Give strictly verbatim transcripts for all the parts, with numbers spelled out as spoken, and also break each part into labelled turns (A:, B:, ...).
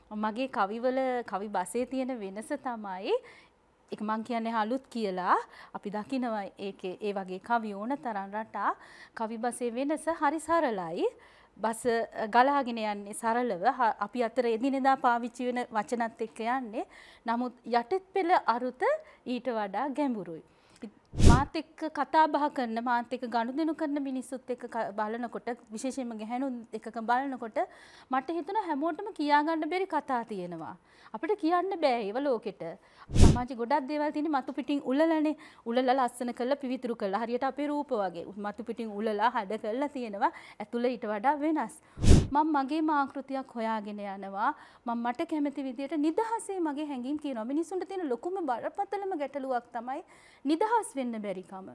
A: මගේ කවිවල කවි බසේ තියෙන වෙනස තමයි එක මං කියන්නේ අලුත් කියලා අපි දකිනවා ඒකේ ඒ වගේ කවි ඕන තරම් රටා කවි බසේ වෙනස හරි සරලයි. බස ගලාගෙන යන්නේ සරලව අපි අතර එදිනෙදා පාවිච්චි වෙන වචනත් එක්ක යන්නේ. නමුත් යටත් පෙළ අරුත ඊට වඩා ගැඹුරුයි. මාත් එක්ක කතා බහ කරන මාත් එක්ක ගනුදෙනු කරන මිනිස්සුත් එක්ක බලනකොට විශේෂයෙන්ම ගැහැණුන් එකක බලනකොට මට හිතුණා හැමෝටම කියා ගන්න බැරි කතා තියෙනවා. අපිට කියන්න බෑ ඒව ලෝකෙට. සමාජේ ගොඩක් දේවල් තියෙන්නේ මතු පිටින් උලලානේ. උලලා ලස්සන කරලා පිවිතුරු කරලා හරියට අපේ රූප වගේ. මතු පිටින් උලලා හඩ කරලා තියෙනවා. ඇතුළේ ඊට වඩා වෙනස්. මම මගේ ආකෘතියක් හොයාගෙන යනවා. මම මට කැමති විදියට නිදහසේ මගේ හැඟීම් කියනවා. මිනිසුන්ට තියෙන ලොකුම බරපතලම ගැටලුවක් තමයි නිදහස් වෙන්න බැරිකම.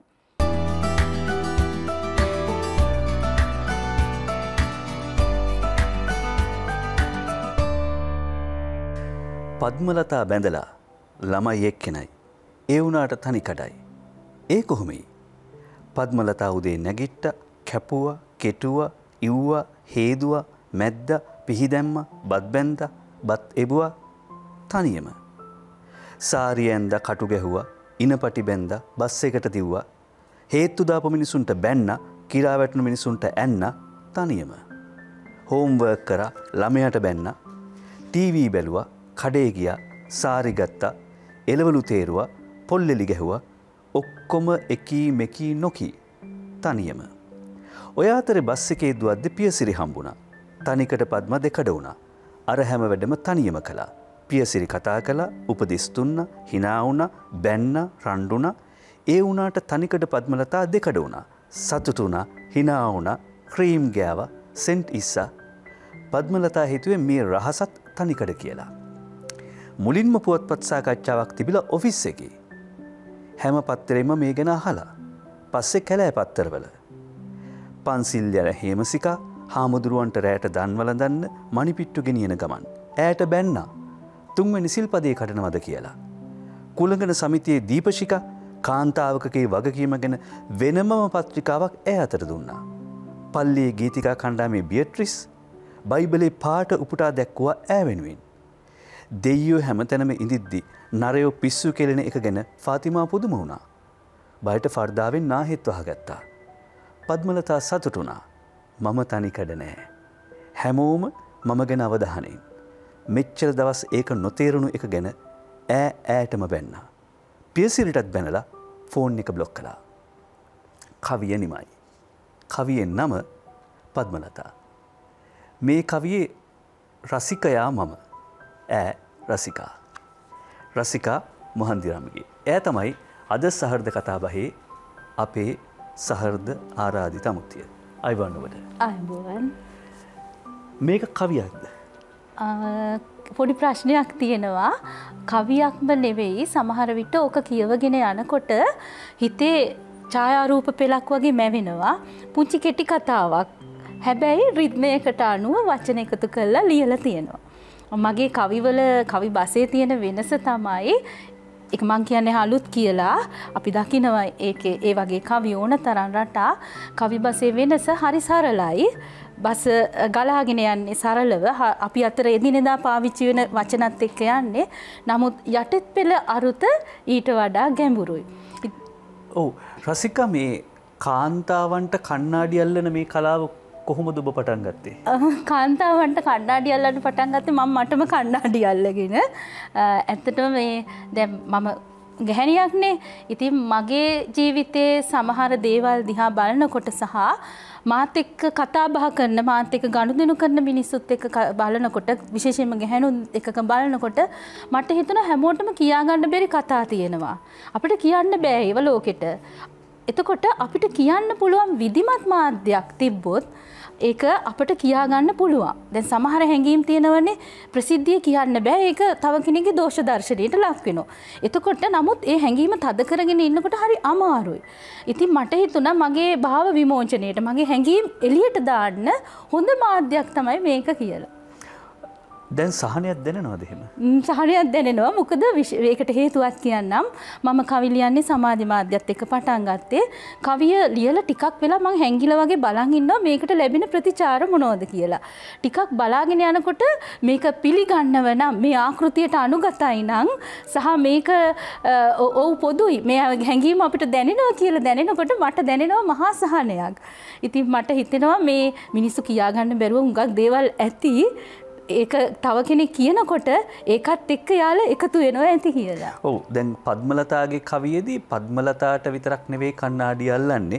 B: පද්මලතා බැඳලා ළමයි එක්කෙනයි. ඒ වුණාට තනි කඩයි. ඒ කොහොමයි? පද්මලතා උදේ නැගිට්ට කැපුවා, කෙටුවා, ඉව්වා, හේදුවා, මැද්දා, පිහිදැම්මා, බත් බැන්දා, බත් එබුවා තනියම. සාරිය ඇඳ කටු ගැහුවා, ඉනපටි බැන්දා, බස් එකට දිව්වා. හේතු දාපු මිනිසුන්ට බැන්න, කිරා වැටුණු මිනිසුන්ට ඇන්න තනියම. හෝම්වර්ක් කරා, ළමයාට බැන්න, ටීවී බැලුවා, කඩේ ගියා, සාරි ගත්තා, එළවලු තේරුවා, පොල්ලෙලි ගැහුවා, ඔක්කොම එකී මෙකී නොකී තනියම. ඔය අතරේ බස් එකේ දුවද්දි පියසිරි හම්බුණා. තනිකට පද්ම දෙකඩ වුණා. අර හැම වැඩම තනියම කළා. පියසිරි කතා කළා, උපදෙස් දුන්නා, hina වුණා, බැන්නා, රණ්ඩුණා. ඒ වුණාට තනිකඩ පද්මලතා දෙකඩ වුණා. සතුටු වුණා, hina වුණා, ක්‍රීම් ගෑවා, සෙන්ට් ඉස්සා. පද්මලතා හිතුවේ මේ රහසත් තනිකඩ කියලා. මුලින්ම පුවත්පත් සාකච්ඡාවක් තිබිලා ඔෆිස් එකේ. හැම පත්තරෙම මේ ගැන අහලා. පස්සේ කැලෑ පත්තරවල. පන්සිල් යන හේමසිකා හාමුදුරුවන්ට රැයට දන් වළඳන්න මණිපිට්ටු ගෙනියන ගමන් ඈට බැන්නා තුන්වෙනි සිල්පදේ කඩනවද කියලා. කුලඟන සමිතියේ දීපශිකා කාන්තාවකගේ වගකීම ගැන වෙනමම පත්‍රිකාවක් ඈ අතට දුන්නා. පල්ලියේ ගීතිකා කණ්ඩායමේ බියට්‍රිස් බයිබලේ පාට උපුටා දැක්වුවා ඈ වෙනුවෙන්. දෙයියෝ හැමතැනම ඉඳිද්දි නරයෝ පිස්සු කෙලෙන එක ගැන ෆාතිමා පුදුම වුණා. බයට ෆර්දාවෙන් නාහෙත් වහගත්තා. පද්මලතා සතුටු වුණා. මම තනිකඩ නෑ. හැමෝම මම ගැන අවධානයෙන්. මෙච්චර දවස් ඒක නොතේරුණු එක ගැන ඈ ඈටම බැන්නා. පියසිරිටත් බැනලා ෆෝන් එක බ්ලොක් කළා. කවිය නිමයි. කවියෙන් නම පද්මලතා. මේ කවියේ රසිකයා මම. ඈ රසිකා. රසිකා මොහන්දිරාමගේ. ඈ තමයි අද සහෘද කතාබහේ අපේ සහෘද ආරාධිත අමුත්තිය. අයිබෝන් ඔබට.
A: අයිබෝන්.
B: මේක කවියක්ද?
A: පොඩි ප්‍රශ්නයක් තියෙනවා. කවියක්ම නෙවෙයි, සමහර විට ඕක කියවගෙන යනකොට හිතේ ඡායාරූප පෙළක් වගේ මැවෙනවා. පුංචි කෙටි කතාවක්. හැබැයි රිද්මයකට අනුව වචන එකතු කරලා ලියලා තියෙනවා. මගේ කවිවල කවි බසේ තියෙන වෙනස තමයි එක මං කියන්නේ අලුත් කියලා අපි දකිනවා ඒකේ ඒ වගේ කවි ඕන තරම් රටා කවි බසේ වෙනස හරි සරලයි. බස ගලාගෙන යන්නේ සරලව අපි අතර එදිනෙදා පාවිච්චි වෙන වචනත් එක්ක යන්නේ. නමුත් යටත් පෙළ අරුත ඊට වඩා ගැඹුරුයි.
B: ඔව් රසිකා මේ කාන්තාවන්ට කණ්ණාඩි අල්ලන මේ කලාව කොහොමද ඔබ පටන් ගත්තේ?
A: කාන්තාවන්ට කණ්ණාඩි අල්ලන්න පටන් ගත්තේ මම මටම කණ්ණාඩි අල්ලගෙන. ඇත්තටම මේ දැන් මම ගැහණියක්නේ. ඉතින් මගේ ජීවිතයේ සමහර දේවල් දිහා බලනකොට සහ මාත් එක්ක කතා බහ කරන මාත් එක්ක ගනුදෙනු කරන මිනිස්සුත් එක්ක බලනකොට විශේෂයෙන්ම ගැහණුන් එකක බලනකොට මට හිතුණා හැමෝටම කියා ගන්න බැරි කතා තියෙනවා. අපිට කියන්න බෑ ඒව ලෝකෙට. එතකොට අපිට කියන්න පුළුවන් විධිමත් මාධ්‍යයක් තිබ්බොත් ඒක අපිට කියා ගන්න පුළුවන්. දැන් සමහර හැඟීම් තියෙනවනේ ප්‍රසිද්ධිය කියන්න බෑ. ඒක තව කෙනෙක්ගේ දෝෂ දර්ශනයට ලක් වෙනවා. එතකොට නමුත් ඒ හැඟීම තද කරගෙන ඉන්නකොට හරි අමාරුයි. ඉතින් මට හිතුණා මගේ භාව විමෝචනයේට, මගේ හැඟීම් එළියට දාන්න හොඳ මාධ්‍යයක් තමයි මේක කියලා.
B: දැන් සහනයක් දැනෙනවද එහෙම?
A: සහනයක් දැනෙනවා. මොකද ඒකට හේතුවක් කියන්නම්. මම කවි ලියන්නේ සමාධි මාධ්‍යත් එක්ක පටන් ගත්තේ. කවිය ලියලා ටිකක් වෙලා මං හැංගිලා වගේ බලන් ඉන්නවා මේකට ලැබෙන ප්‍රතිචාර මොනවද කියලා. ටිකක් බලාගෙන යනකොට මේක පිළිගන්නව නම් මේ ආකෘතියට අනුගතයි නම් සහ මේක ඔව් පොදුයි මේ හැංගීම අපිට දැනෙනවා කියලා දැනෙනකොට මට දැනෙනවා මහා සහනයක්. ඉතින් මට හිතෙනවා මේ මිනිස්සු කියා ගන්න බැරුව හුඟක් දේවල් ඇති ඒක තව කෙනෙක් කියනකොට ඒකත් එක්ක යාලා එකතු වෙනවා ඇති කියලා.
B: ඔව් දැන් පද්මලතාගේ කවියේදී පද්මලතාට විතරක් නෙවෙයි කණ්ණාඩි අල්ලන්නේ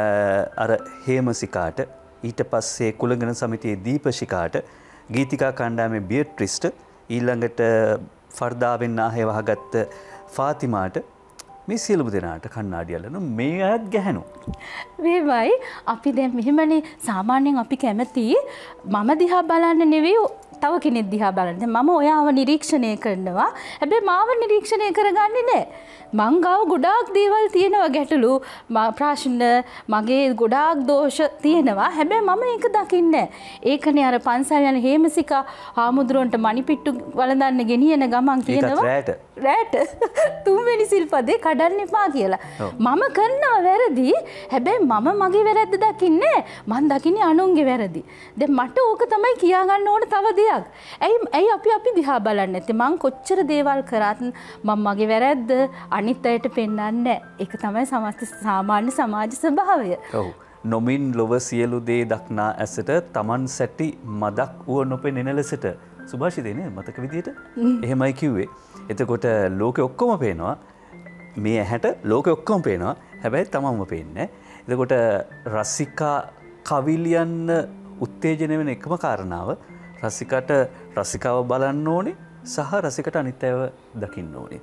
B: අර හේමසිකාට ඊට පස්සේ කුලගණ සමිතියේ දීපශිකාට ගීතිකා කණ්ඩායමේ බියට්‍රිස්ට ඊළඟට ෆර්දාවෙන් නාහේ වහගත්ත ෆාතිමාට මේ සියලුම දෙනාට කණ්ණාඩි අල්ලන මේ අයත් ගැහණු.
A: මේවයි අපි දැන් මෙහෙමනේ සාමාන්‍යයෙන් අපි කැමති මම දිහා බලන්න නෙවෙයි තව කෙනෙක් දිහා බලන්න. මම ඔයාව නිරීක්ෂණය කරනවා. හැබැයි මාව නිරීක්ෂණය කරගන්නේ නැහැ. මං ගාව ගොඩාක් දේවල් තියෙනවා ගැටලු ප්‍රශ්න මගේ ගොඩාක් දෝෂ තියෙනවා. හැබැයි මම ඒක දකින්නේ නැහැ. ඒකනේ අර පන්සල් යන හේමසිකා හාමුදුරන්ට මණිපිට්ටු වළඳන්න ගෙනියන ගමන් කියනවා.
B: රැට.
A: රැට. තුන්වෙනි සිල්පදේ කඩන්න එපා කියලා. මම කරනවා වැරදි. හැබැයි මම මගේ වැරද්ද දකින්නේ නැහැ. මං දකින්නේ අනුන්ගේ වැරදි. දැන් මට ඕක තමයි කියා ගන්න ඕන තව දෙයක්. ඇයි ඇයි අපි අපි දිහා බලන්නේ නැත්තේ? මං කොච්චර දේවල් කරත් මම මගේ වැරද්ද අනිත් අයට පෙන්වන්නේ නැහැ. ඒක තමයි සමස්ත සාමාන්‍ය සමාජ ස්වභාවය.
B: ඔව්. නොමින් ලොව සියලු දේ දක්නා ඇසට තමන් සැටි මදක් වුව නොපෙනෙන ලෙසට සුභාෂිතේ නේ මතක විදියට එහෙමයි කිව්වේ. එතකොට ලෝකෙ ඔක්කොම පේනවා. මේ ඇහැට ලෝකෙ ඔක්කොම පේනවා. හැබැයි තමන්ම පේන්නේ නැහැ. එතකොට රසිකා කවි ලියන්න උත්තේජනය වෙන එකම කාරණාව රසිකට රසිකාව බලන්න ඕනේ සහ රසිකට අනිත් අයව දකින්න ඕනේ.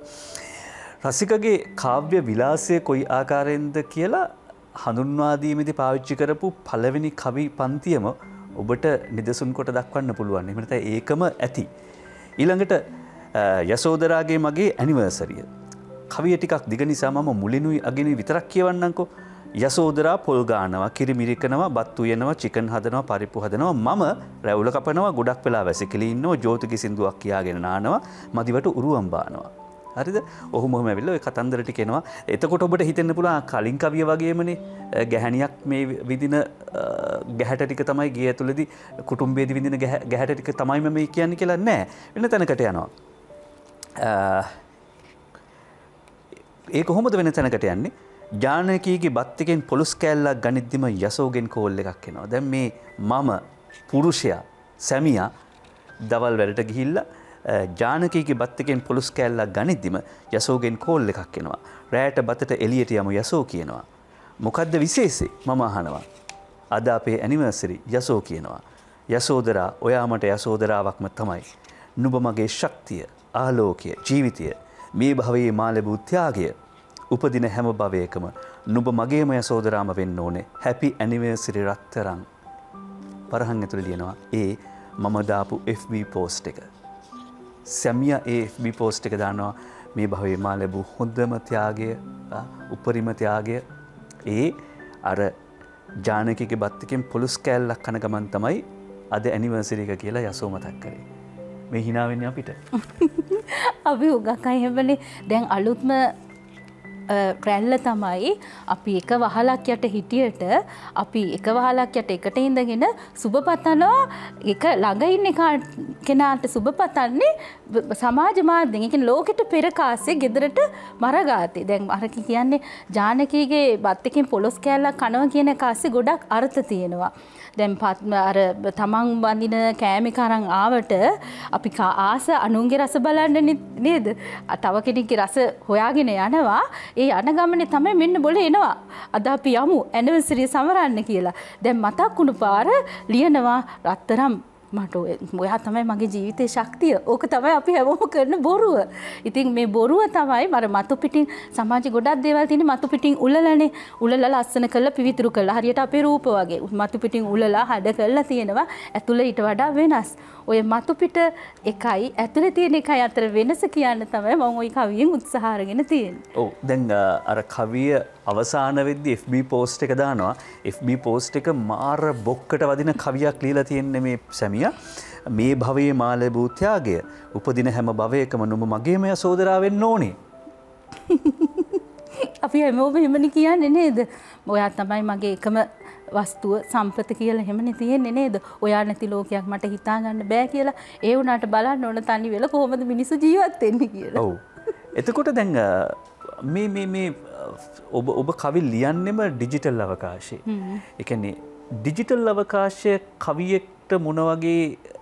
B: රසිකගේ කාව්‍ය විලාසය කොයි ආකාරයෙන්ද කියලා හඳුන්වා දීමේදී පාවිච්චි කරපු පළවෙනි කවි පන්තියම ඔබට නිදසුන් කොට දක්වන්න පුළුවන්. එහෙම නැත්නම් ඒකම ඇති. ඊළඟට යසෝදරාගේ මගේ ඇනිවර්සරිය. කවිය ටිකක් දිග නිසා මම මුලිනුයි අගිනුයි විතරක් කියවන්නම්කෝ. යසෝදරා පොල් ගානවා, කිරිමිරි කරනවා, බත් උයනවා, චිකන් හදනවා, පරිප්පු හදනවා. මම රැවුල කපනවා, ගොඩක් වෙලා වැසිකිලි ඉන්නවා, ජෝතිකි සින්දුවක් කියාගෙන නානවා, මදිවට උරුවම් බානවා. හරිද? ඔහොම ඔහොම ඇවිල්ලා ඔය කතන්දර ටික එනවා. එතකොට ඔබට හිතෙන්න පුළුවන් කලින් කවිය වගේමනේ ගැහණියක් මේ විදින ගැහැට ටික තමයි ගිය ඇතුළේදී කුටුම්බයේදී විඳින ගැහැට ටික තමයි මම මේ කියන්නේ කියලා නෑ. වෙන තැනකට යනවා. ඒ කොහොමද වෙන තැනකට යන්නේ? ජානකීගේ බත් එකෙන් පොලුස් කෑල්ලක් ගනිද්දිම යසෝගෙන් කෝල් එකක් එනවා. දැන් මේ මම පුරුෂයා සැමියා දවල් වැඩට ගිහිල්ලා ජානකීගේ බත් එකෙන් පොලුස් කෑල්ලක් ගනිද්දිම යසෝගෙන් කෝල් එකක් එනවා. රැයට බතට එළියට යමු යසෝ කියනවා. මොකද්ද විශේෂේ? මම අහනවා. අද අපේ ඇනිවර්සරි යසෝ කියනවා. යසෝදරා ඔයා මට යසෝදරාවක්ම තමයි. නුඹ මගේ ශක්තිය, ආලෝකය, ජීවිතය, මේ භවයේ මා ලැබූ ත්‍යාගය. උපදින හැම භවයකම නුඹ මගේම යසෝදරාම වෙන්න ඕනේ. හැපි ඇනිවර්සරි රත්තරන්. පරහන් ඇතුළේ ලියනවා ඒ මම දාපු එෆ් බී පෝස්ට් එක. සැමියා ඒ එෆ් බී පෝස්ට් එක දානවා මේ භවයේ මා ලැබූ හොඳම ත්‍යාගය, උපරිම ත්‍යාගය. ඒ අර ජානකීගේ බත් එකෙන් පොලුස් කෑල්ලක් කන ගමන් තමයි අද ඇනිවර්සරි එක කියලා යසෝ මතක් කරේ. මේ hina වෙන්නේ අපිට.
A: අපි උගක් අය හැබැයි දැන් අලුත්ම රැල්ල තමයි අපි එක වහලක් යට හිටියට අපි එක වහලක් යට එකට ඉඳගෙන සුබ පතනවා. එක ළඟ ඉන්න කෙනාට සුබ පතන්නේ සමාජ මාධ්‍යෙන්. ඒ කියන්නේ ලෝකෙට පෙර කාසේ ගෙදරට මරගාතේ. දැන් අර කියන්නේ ජානකීගේ බත් එකෙන් පොලොස් කෑල්ලක් කනවා කියන කාසේ ගොඩක් අර්ථ තියෙනවා. දැන් අර තමන් වඳින කෑම කරන් ආවට අපි ආස අනුන්ගේ රස බලන්න නේද? තව කෙනෙක්ගේ රස හොයාගෙන යනවා. ඒ යන ගමනේ තමයි මෙන්න බොල එනවා. අද අපි යමු ඇනිවර්සරි සමරන්න කියලා. දැන් මතක් වුණු පාර ලියනවා රත්තරම් මට ඔයා තමයි මගේ ජීවිතේ ශක්තිය. ඕක තමයි අපි හැමෝම කරන බොරුව. ඉතින් මේ බොරුව තමයි මර මතු පිටින් සමාජේ ගොඩක් දේවල් තියෙන මතු පිටින් උලලනේ. උලලා ලස්සන කරලා පිවිතුරු කරලා හරියට අපේ රූප වගේ. මතු පිටින් උලලා හඩ කරලා තියෙනවා. ඇතුළේ ඊට වඩා වෙනස්. ඔය මතු පිට එකයි ඇතුළේ තියෙන එකයි අතර වෙනස කියන්න තමයි මම ওই කවියෙන් උත්සාහ අරගෙන තියෙන්නේ.
B: ඔව් දැන් අර කවිය අවසාන වෙද්දී එෆ් බී පෝස්ට් එක දානවා. එෆ් බී පෝස්ට් එක මාර බොක්කට වදින කවියක් ලියලා තියෙන්නේ මේ සැමියා. මේ භවයේ මා ලැබූ ත්‍යාගය උපදින හැම භවයකම නුඹ මගේම සෝදරා වෙන්න ඕනේ.
A: අපි හැමෝම එහෙමනේ කියන්නේ නේද? ඔයා තමයි මගේ එකම වස්තුව සම්පත කියලා එහෙමනේ තියෙන්නේ නේද? ඔයා නැති ලෝකයක් මට හිතා ගන්න බෑ කියලා. ඒ වුණාට බලන්න ඕන තනි වෙලා කොහොමද මිනිස්සු ජීවත් වෙන්නේ කියලා.
B: ඔව්. එතකොට දැන් මේ මේ මේ ඔබ ඔබ කවි ලියන්නෙම ඩිජිටල් අවකාශයේ. ඒ කියන්නේ ඩිජිටල් අවකාශයේ කවියෙක්ට මොන වගේ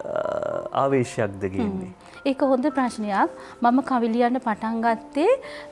B: ආවේශයක්ද ගේන්නේ?
A: ඒක හොඳ ප්‍රශ්නයක්. මම කවි ලියන්න පටන් ගත්තේ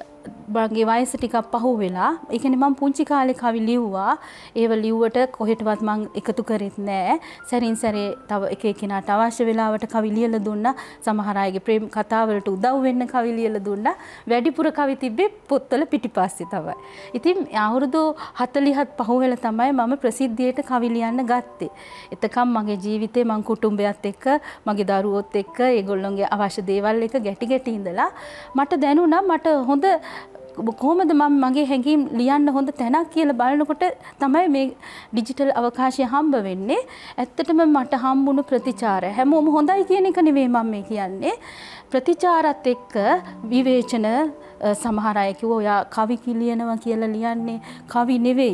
A: මගේ වයස ටිකක් පහු වෙලා. ඒ කියන්නේ මම පුංචි කාලේ කවි ලිව්වා. ඒව ලිව්වට කොහෙටවත් මම එකතු කරෙත් නෑ. සැරින් සැරේ තව එක එකිනාට අවශ්‍ය වෙලාවට කවි ලියලා දුන්නා. සමහර අයගේ ප්‍රේම කතාවලට උදව් වෙන්න කවි ලියලා දුන්නා. වැඩිපුර කවි තිබ්බේ පොත්වල පිටිපස්සේ තමයි. ඉතින් අවුරුදු හතළිහත් පහු වෙලා තමයි මම ප්‍රසිද්ධියට කවි ලියන්න ගත්තේ. එතකම් මගේ ජීවිතේ මං කුටුම්බයත් එක්ක, මගේ දරුවොත් එක්ක, ඒගොල්ලොන්ගේ අවශ්‍ය දේවල් එක ගැටි ගැටි ඉඳලා මට දැනුණා මට හොඳ කොහොමද මම මගේ හැඟීම් ලියන්න හොඳ තැනක් කියලා බලනකොට තමයි මේ ඩිජිටල් අවකාශය හම්බ වෙන්නේ. ඇත්තටම මට හම්බුණු ප්‍රතිචාර හැමෝම හොඳයි කියන එක නෙවෙයි මම මේ කියන්නේ. ප්‍රතිචාරත් එක්ක විවේචන සමහර අය කිව්වා ඔයා කවි ලියනවා කියලා ලියන්නේ කවි නෙවෙයි.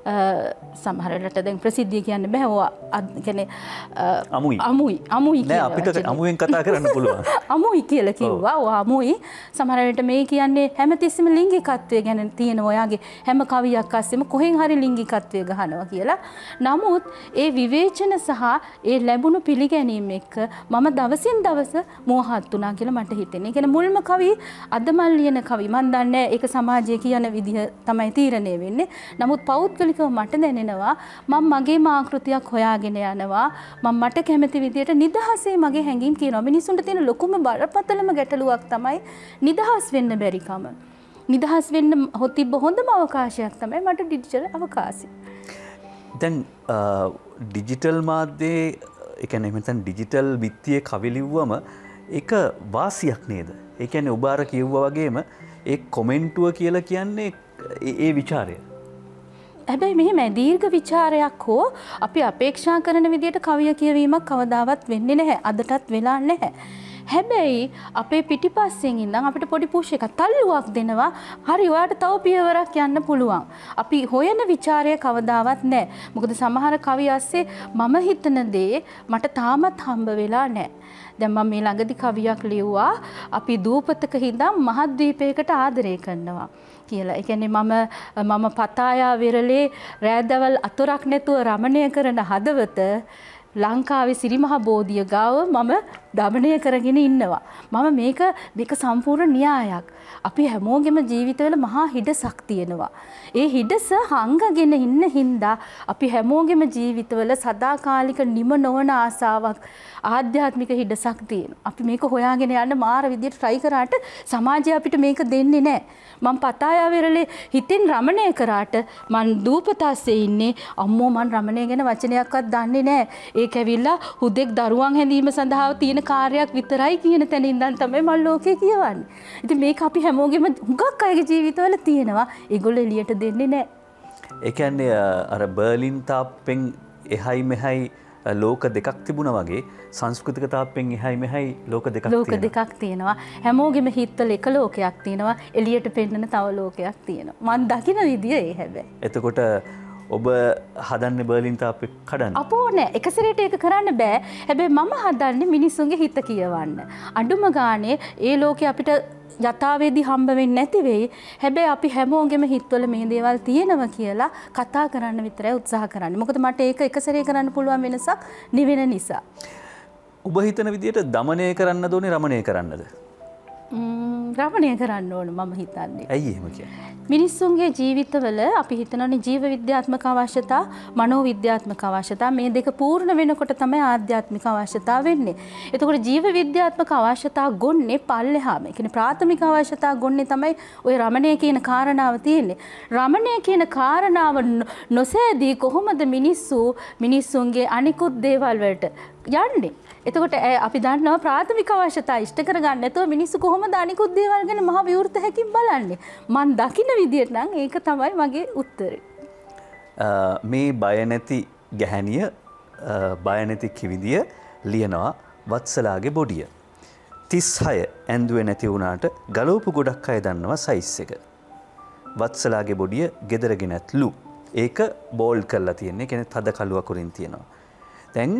A: සමහර වෙලට දැන් ප්‍රසිද්ධිය කියන්න බෑ. ඔයා කියන්නේ
B: අමුයි.
A: අමුයි. අමුයි
B: නෑ අපිට අමුයෙන් කතා කරන්න පුළුවන්.
A: අමුයි කියලා කිව්වා. ඔයා අමුයි. සමහර වෙලට මේ කියන්නේ හැමතිස්සෙම ලිංගිකත්වය ගැන තියෙන ඔයාගේ හැම කවියක් අස්සෙම කොහෙන් හරි ලිංගිකත්වය ගහනවා කියලා. නමුත් ඒ විවේචන සහ ඒ ලැබුණු පිළිගැනීම එක්ක මම දවසින් දවස මෝහත් වුණා කියලා මට හිතෙනවා. ඒ කියන්නේ මුල්ම කවි අදමල් ලියන කවි මන් දන්නේ ඒක සමාජයේ කියන විදිහ තමයි තීරණය වෙන්නේ. නමුත් පෞද්ගලිකව මට දැනෙනවා මම මගේම ආකෘතියක් හොයාගෙන යනවා. මම මට කැමති විදියට නිදහසේ මගේ හැඟීම් කියනවා. මිනිසුන්ට තියෙන ලොකුම බරපතලම ගැටලුවක් තමයි නිදහස් වෙන්න බැරිකම. නිදහස් වෙන්න තිබ්බ හොඳම අවකාශයක් තමයි මට ඩිජිටල් අවකාශය.
B: දැන් ඩිජිටල් මාධ්‍යයේ ඒ කියන්නේ මෙතන ඩිජිටල් බිත්තියේ කවි ලිව්වම ඒක වාසියක් නේද? ඒ කියන්නේ ඔබ අර කිව්වා වගේම ඒ කොමෙන්ටුව කියලා කියන්නේ ඒ විචාරය.
A: හැබැයි මෙහෙම දීර්ඝ විචාරයක් හෝ අපි අපේක්ෂා කරන විදිහට කවිය කියවීමක් කවදාවත් වෙන්නේ නැහැ. අදටත් වෙලා නැහැ. හැබැයි අපේ පිටිපස්සෙන් ඉඳන් අපිට පොඩි පුෂ් එකක් තල්ලුවක් දෙනවා. හරි ඔයාට තව පියවරක් යන්න පුළුවන්. අපි හොයන ਵਿਚාරය කවදාවත් නැහැ. මොකද සමහර කවි ඇස්සේ මම හිතන දේ මට තාමත් හම්බ වෙලා නැහැ. දැන් මම මේ ළඟදි කවියක් ලිව්වා අපි දූපතක හිඳන් මහද්වීපයකට ආදරය කරනවා කියලා. ඒ කියන්නේ මම මම පතායා විරලේ රෑදවල් අතොරක් නැතුව රමණය කරන හදවත ලංකාවේ සිරිමහ බෝධිය ගාව මම දමනය කරගෙන ඉන්නවා. මම මේක මේක සම්පූර්ණ න්‍යායක්. අපි හැමෝගෙම ජීවිතවල මහා හිඩසක් තියෙනවා. ඒ හිඩස හංගගෙන ඉන්න හින්දා අපි හැමෝගෙම ජීවිතවල සදාකාලික නිම නොවන ආසාවක් ආධ්‍යාත්මික හිඩසක් තියෙනවා. අපි මේක හොයාගෙන යන්න මාර විදියට try කරාට සමාජය අපිට මේක දෙන්නේ නැහැ. මම පතායා වෙරළේ හිතින් රමණය කරාට මං දූපතස්සේ ඉන්නේ අම්මෝ මං රමණය ගැන වචනයක්වත් දන්නේ නැහැ. ඒක ඇවිල්ලා හුදෙක් දරුවන් හැඳීම සඳහා තියෙන කාර්යයක් විතරයි කියන තැන ඉඳන් තමයි මම ලෝකේ කියවන්නේ. ඉතින් මේක අපි හැමෝගෙම හුඟක් අයගේ ජීවිතවල තියෙනවා. ඒගොල්ලෝ එළියට දෙන්නේ නැහැ.
B: ඒ කියන්නේ අර බර්ලින් තාප්පෙන් එහයි මෙහයි ලෝක දෙකක් තිබුණා වගේ සංස්කෘතික තාප්පෙන් එහයි මෙහයි ලෝක දෙකක්
A: ලෝක දෙකක් තියෙනවා. හැමෝගෙම හිතවල එක ලෝකයක් තියෙනවා. එළියට පෙන්නන තව ලෝකයක් තියෙනවා. මම දකින විදිය ඒ හැබැයි.
B: එතකොට ඔබ හදන්නේ බර්ලින් තාප්පේ කඩන්න?
A: අපෝ නෑ. එක සැරේට ඒක කරන්න බෑ. හැබැයි මම හදන්නේ මිනිස්සුන්ගේ හිත කියවන්න. අඩුම ගානේ ඒ ලෝකේ අපිට යථාවේදී හම්බ වෙන්නේ නැති වෙයි. හැබැයි අපි හැමෝගෙම හිතවල මේ දේවල් තියෙනවා කියලා කතා කරන්න විතරයි උත්සාහ කරන්නේ. මොකද මට ඒක එක සැරේ කරන්න පුළුවන් වෙනසක් නිවෙන නිසා.
B: ඔබ හිතන විදියට দমনය කරන්න ඕනේ රමණය කරන්නද?
A: රමණය කරන්න ඕන මම හිතන්නේ.
B: ඇයි එහෙම කියන්නේ?
A: මිනිස්සුන්ගේ ජීවිතවල අපි හිතනවානේ ජීව විද්‍යාත්මක අවශ්‍යතා, මනෝ විද්‍යාත්මක අවශ්‍යතා මේ දෙක පූර්ණ වෙනකොට තමයි ආධ්‍යාත්මික අවශ්‍යතා වෙන්නේ. එතකොට ජීව විද්‍යාත්මක අවශ්‍යතා ගොන්නේ පල්ලෙහාම. ඒ කියන්නේ ප්‍රාථමික අවශ්‍යතා ගොන්නේ තමයි ওই රමණය කියන කාරණාව තියෙන්නේ. රමණය කියන කාරණාව නොසෑදී කොහොමද මිනිස්සු මිනිස්සුන්ගේ අනිකුත් දේවල් වලට යන්නේ? එතකොට අපි දන්නවා ප්‍රාථමික අවශ්‍යතා ඉෂ්ට කරගන්න නැතුව මිනිස්සු කොහොමද අනිකුත් දේවල් ගැන මහ විවෘත හැකින් බලන්නේ? මන් දකින්න විදියට නම් ඒක තමයි මගේ උත්තරේ.
B: මේ බය නැති ගැහණිය බය නැති කිවිදිය ලියනවා වත්සලාගේ බොඩිය. තිස් හය ඇඳුවේ නැති වුණාට ගලවපු ගොඩක් අය දන්නවා සයිස් එක. වත්සලාගේ බොඩිය ගෙදරගෙන ඇත්ලු. ඒක බෝල්ඩ් කරලා තියෙන්නේ. කියන්නේ තද කළු අකුරින් තියෙනවා. දැන්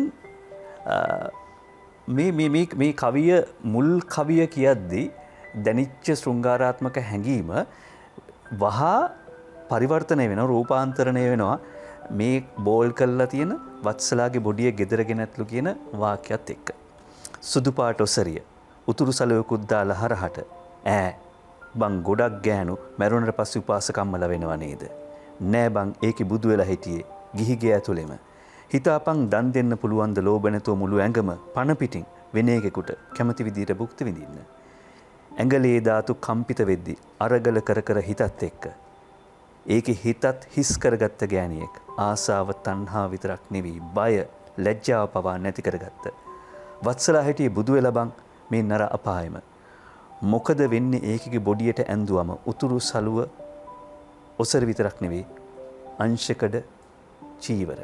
B: මේ මේ මේ මේ කවිය මුල් කවිය කියද්දී දැනිච්ච ශෘංගාරාත්මක හැඟීම වහා පරිවර්තනය වෙනවා, රූපාන්තරණය වෙනවා මේ බෝල් කරලා තියෙන වත්සලාගේ බොඩිය ගෙදරගෙන ඇත්ලු කියන වාක්‍යයත් එක්ක. සුදු පාට ඔසරිය උතුරු සලුවකුත් දාලා හරහට ඈ බං ගොඩක් ගෑනු මැරුණට පස්සේ උපාසකම්මල වෙනව නේද? නෑ බං ඒකේ බුදු වෙලා හිටියේ ගිහිගේ ඇතුළෙම. හිතාපන් දන් දෙන්න පුළුවන් ද ලෝභ නැතුව මුළු ඇඟම පණ පිටින් වෙන එකෙකුට කැමති විදියට භුක්ති විඳින්න. ඇඟලේ ධාතු කම්පිත වෙද්දි අරගල කර කර හිතත් එක්ක ඒකේ හිතත් හිස් කරගත්ත ගෑණියෙක් ආසාව තණ්හා විතරක් නෙවෙයි බය ලැජ්ජාව පවා නැති කරගත්ත. වත්සලා හිටියේ බුදු වෙලා බං මේ නර අපායම. මොකද වෙන්නේ ඒකගේ බොඩියට ඇඳුවම උතුරු සලුව ඔසර විතරක් නෙවෙයි අංශකඩ චීවර.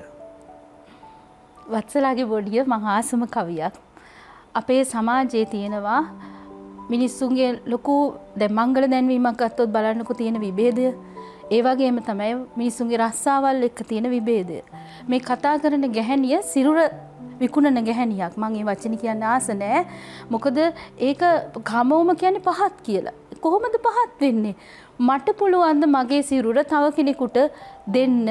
A: වත්සලාගේ බොඩිය මහාසම කවියක්. අපේ සමාජයේ තියෙනවා මිනිස්සුන්ගේ ලොකු දැන් මංගල දැන්වීමක් ගත්තොත් බලන්නකෝ තියෙන විභේදය. ඒ වගේම තමයි මිනිස්සුන්ගේ රස්සාවල් එක්ක තියෙන විභේදය. මේ කතා කරන ගැහැණිය සිරුර විකුණන ගැහැණියක්. මම මේ වචන කියන්න ආස නැහැ. මොකද ඒක කමවම කියන්නේ පහත් කියලා. කොහොමද පහත් වෙන්නේ? මට පුළුවන් ද මගේ සිරුර තව කෙනෙකුට දෙන්න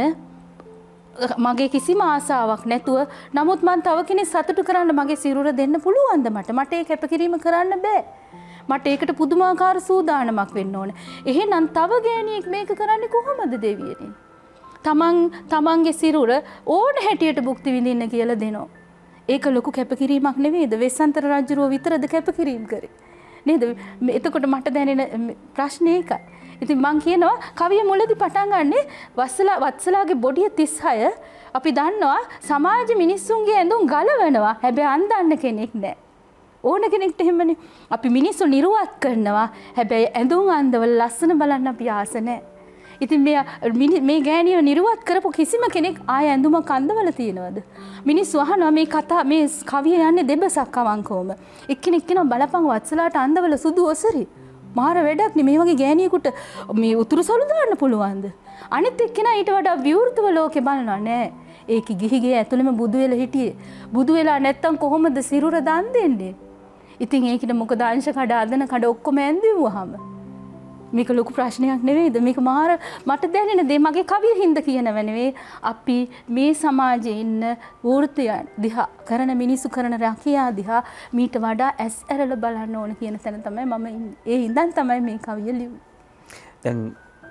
A: මගේ කිසිම ආසාවක් නැතුව නමුත් මං තව කෙනෙක් සතුටු කරන්න මගේ සිරුර දෙන්න පුළුවන්ද මට? මට ඒක කැපකිරීම කරන්න බෑ. මට ඒකට පුදුමාකාර සූදානමක් වෙන්න ඕන. එහෙනම් තව ගෑණියෙක් මේක කරන්නේ කොහොමද දෙවියනේ? තමන් තමන්ගේ සිරුර ඕන හැටියට භුක්ති විඳින්න කියලා දෙනවා. ඒක ලොකු කැපකිරීමක් නෙවෙයිද? වෙස්සන්තර රජුරෝ විතරද කැපකිරීම කරේ? නේද? එතකොට මට දැනෙන ප්‍රශ්නේ ඒකයි. ඉතින් මං කියනවා කවිය මුලදී පටන් ගන්නේ වත්සලා වත්සලාගේ බොඩිය තිස් හය අපි දන්නවා සමාජ මිනිස්සුන්ගේ ඇඳුම් ගලවනවා. හැබැයි අන්දන්න කෙනෙක් නැහැ. ඕන කෙනෙක්ට එහෙමනේ. අපි මිනිස්සු නිර්වත් කරනවා. හැබැයි ඇඳුම් අන්දවල ලස්සන බලන්න අපි ආස නැහැ. ඉතින් මේ මේ ගෑණිය නිර්වත් කරපු කිසිම කෙනෙක් ආය ඇඳුමක් අන්දවල තියනවද? මිනිස්සු අහනවා මේ කතා මේ කවිය යන්නේ දෙබසක් අවංකවම. එක්කෙනෙක් කියනවා බලපං වත්සලාට අන්දවල සුදු ඔසරි. මාර වැඩක් නේ මේ වගේ ගෑණියෙකුට මේ උතුරු සලු දාන්න පුළුවන්ද? අනිත් එක්කෙනා ඊට වඩා විවෘතව ලෝකේ බලනවා නෑ. ඒකි ගිහිගේ ඇතුළෙම බුදු වෙලා හිටියේ. බුදු වෙලා නැත්තම් කොහොමද සිරුර දන් දෙන්නේ? ඉතින් ඒකිට මොකද අංශ කඩ අදන කඩ ඔක්කොම ඇඳිව්වහම මේක ලොකු ප්‍රශ්නයක් නෙවෙයිද? මේක මාර මට දැනෙන දේ මගේ කවිය හින්දා කියනව නෙවෙයි. අපි මේ සමාජයේ ඉන්න වෘත්තයන් දිහා කරන මිනිසු කරන රැකියා දිහා මීට වඩා ඇස් ඇරලා බලන්න ඕන කියන තැන තමයි මම ඉන්නේ. ඒ ඉඳන් තමයි මේ කවිය ලිව්වේ.
B: දැන්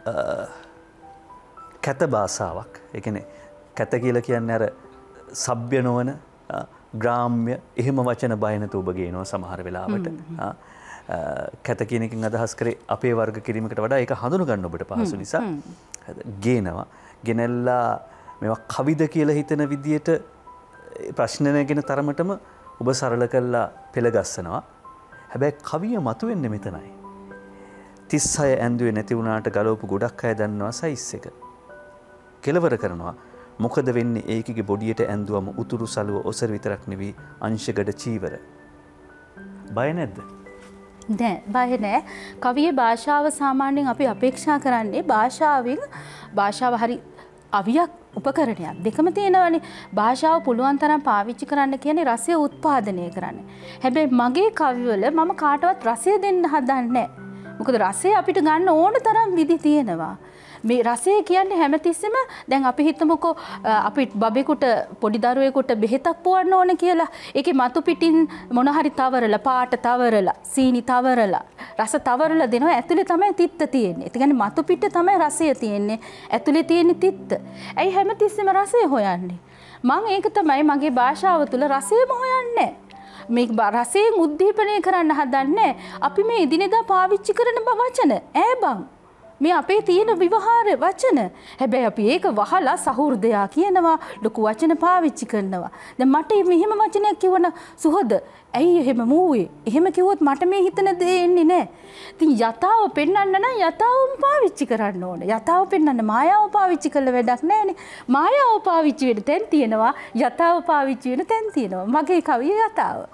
B: කැත භාෂාවක්. ඒ කියන්නේ කැත කියලා කියන්නේ අර සભ્ય නොවන ග්‍රාම්‍ය එහෙම වචන බය නැතුව ඔබ ගේනවා සමහර වෙලාවට. කැත කියන එකෙන් අදහස් කරේ අපේ වර්ග කිරීමකට වඩා ඒක හඳුන ගන්න ඔබට පහසු නිසා ගේනවා. ගෙනල්ලා මේවා කවිද කියලා හිතන විදියට ප්‍රශ්න නැගෙන තරමටම ඔබ සරල කළා පෙළගස්සනවා. හැබැයි කවිය මතුවෙන්නේ මෙතනයි. තිස් හය ඇඳුවේ නැති වුණාට ගලවපු ගොඩක් අය දන්නවා සයිස් එක. කෙලවර කරනවා. මොකද වෙන්නේ ඒකගේ බොඩියට ඇඳුවම උතුරු සලුව ඔසර විතරක් නෙවෙයි අංශගඩ චීවර. බය නැද්ද?
A: නෑ බය නෑ. කවියේ භාෂාව සාමාන්‍යයෙන් අපි අපේක්ෂා කරන්නේ භාෂාවෙන් භාෂාව හරි අවියක් උපකරණයක් දෙකම තියෙනවානේ. භාෂාව පුළුවන් තරම් පාවිච්චි කරන්න කියන්නේ රසය උත්පාදනය කරන්න. හැබැයි මගේ කවිවල මම කාටවත් රසය දෙන්න හදන්නේ නෑ. මොකද රසය අපිට ගන්න ඕන තරම් විදි තියෙනවා. මේ රසය කියන්නේ හැමතිස්සෙම දැන් අපි හිතමුකෝ අපි බබෙකුට පොඩි දරුවෙකුට බෙහෙතක් පොවන්න ඕන කියලා. ඒකේ මතු පිටින් මොන හරි තවරලා පාට තවරලා සීනි තවරලා රස තවරලා දෙනවා. ඇතුලේ තමයි තිත්ත තියෙන්නේ. ඒ කියන්නේ මතු පිට තමයි රසය තියෙන්නේ. ඇතුලේ තියෙන්නේ තිත්ත. ඇයි හැමතිස්සෙම රසය හොයන්නේ? මම ඒක තමයි මගේ භාෂාව තුල රසයම හොයන්නේ. මේ රසයෙන් උද්දීපනය කරන්න හදන්නේ. අපි මේ එදිනෙදා පාවිච්චි කරන වචන ඈ බං මේ අපේ තියෙන විවහාර වචන. හැබැයි අපි ඒක වහලා සහෘදයා කියනවා, ලොකු වචන පාවිච්චි කරනවා. දැන් මට මෙහෙම වචනයක් කිව්වන සුහද ඇයි එහෙම මූවේ? එහෙම කිව්වොත් මට මේ හිතන දේ එන්නේ නැහැ. ඉතින් යතාව පෙන්වන්න නම් යතාවම පාවිච්චි කරන්න ඕන. යතාව පෙන්වන්න මායාව පාවිච්චි කළ වැඩක් නැහැනේ. මායාව පාවිච්චි වෙන තැන් තියෙනවා, යතාව පාවිච්චි වෙන තැන් තියෙනවා. මගේ කවිය යතාව.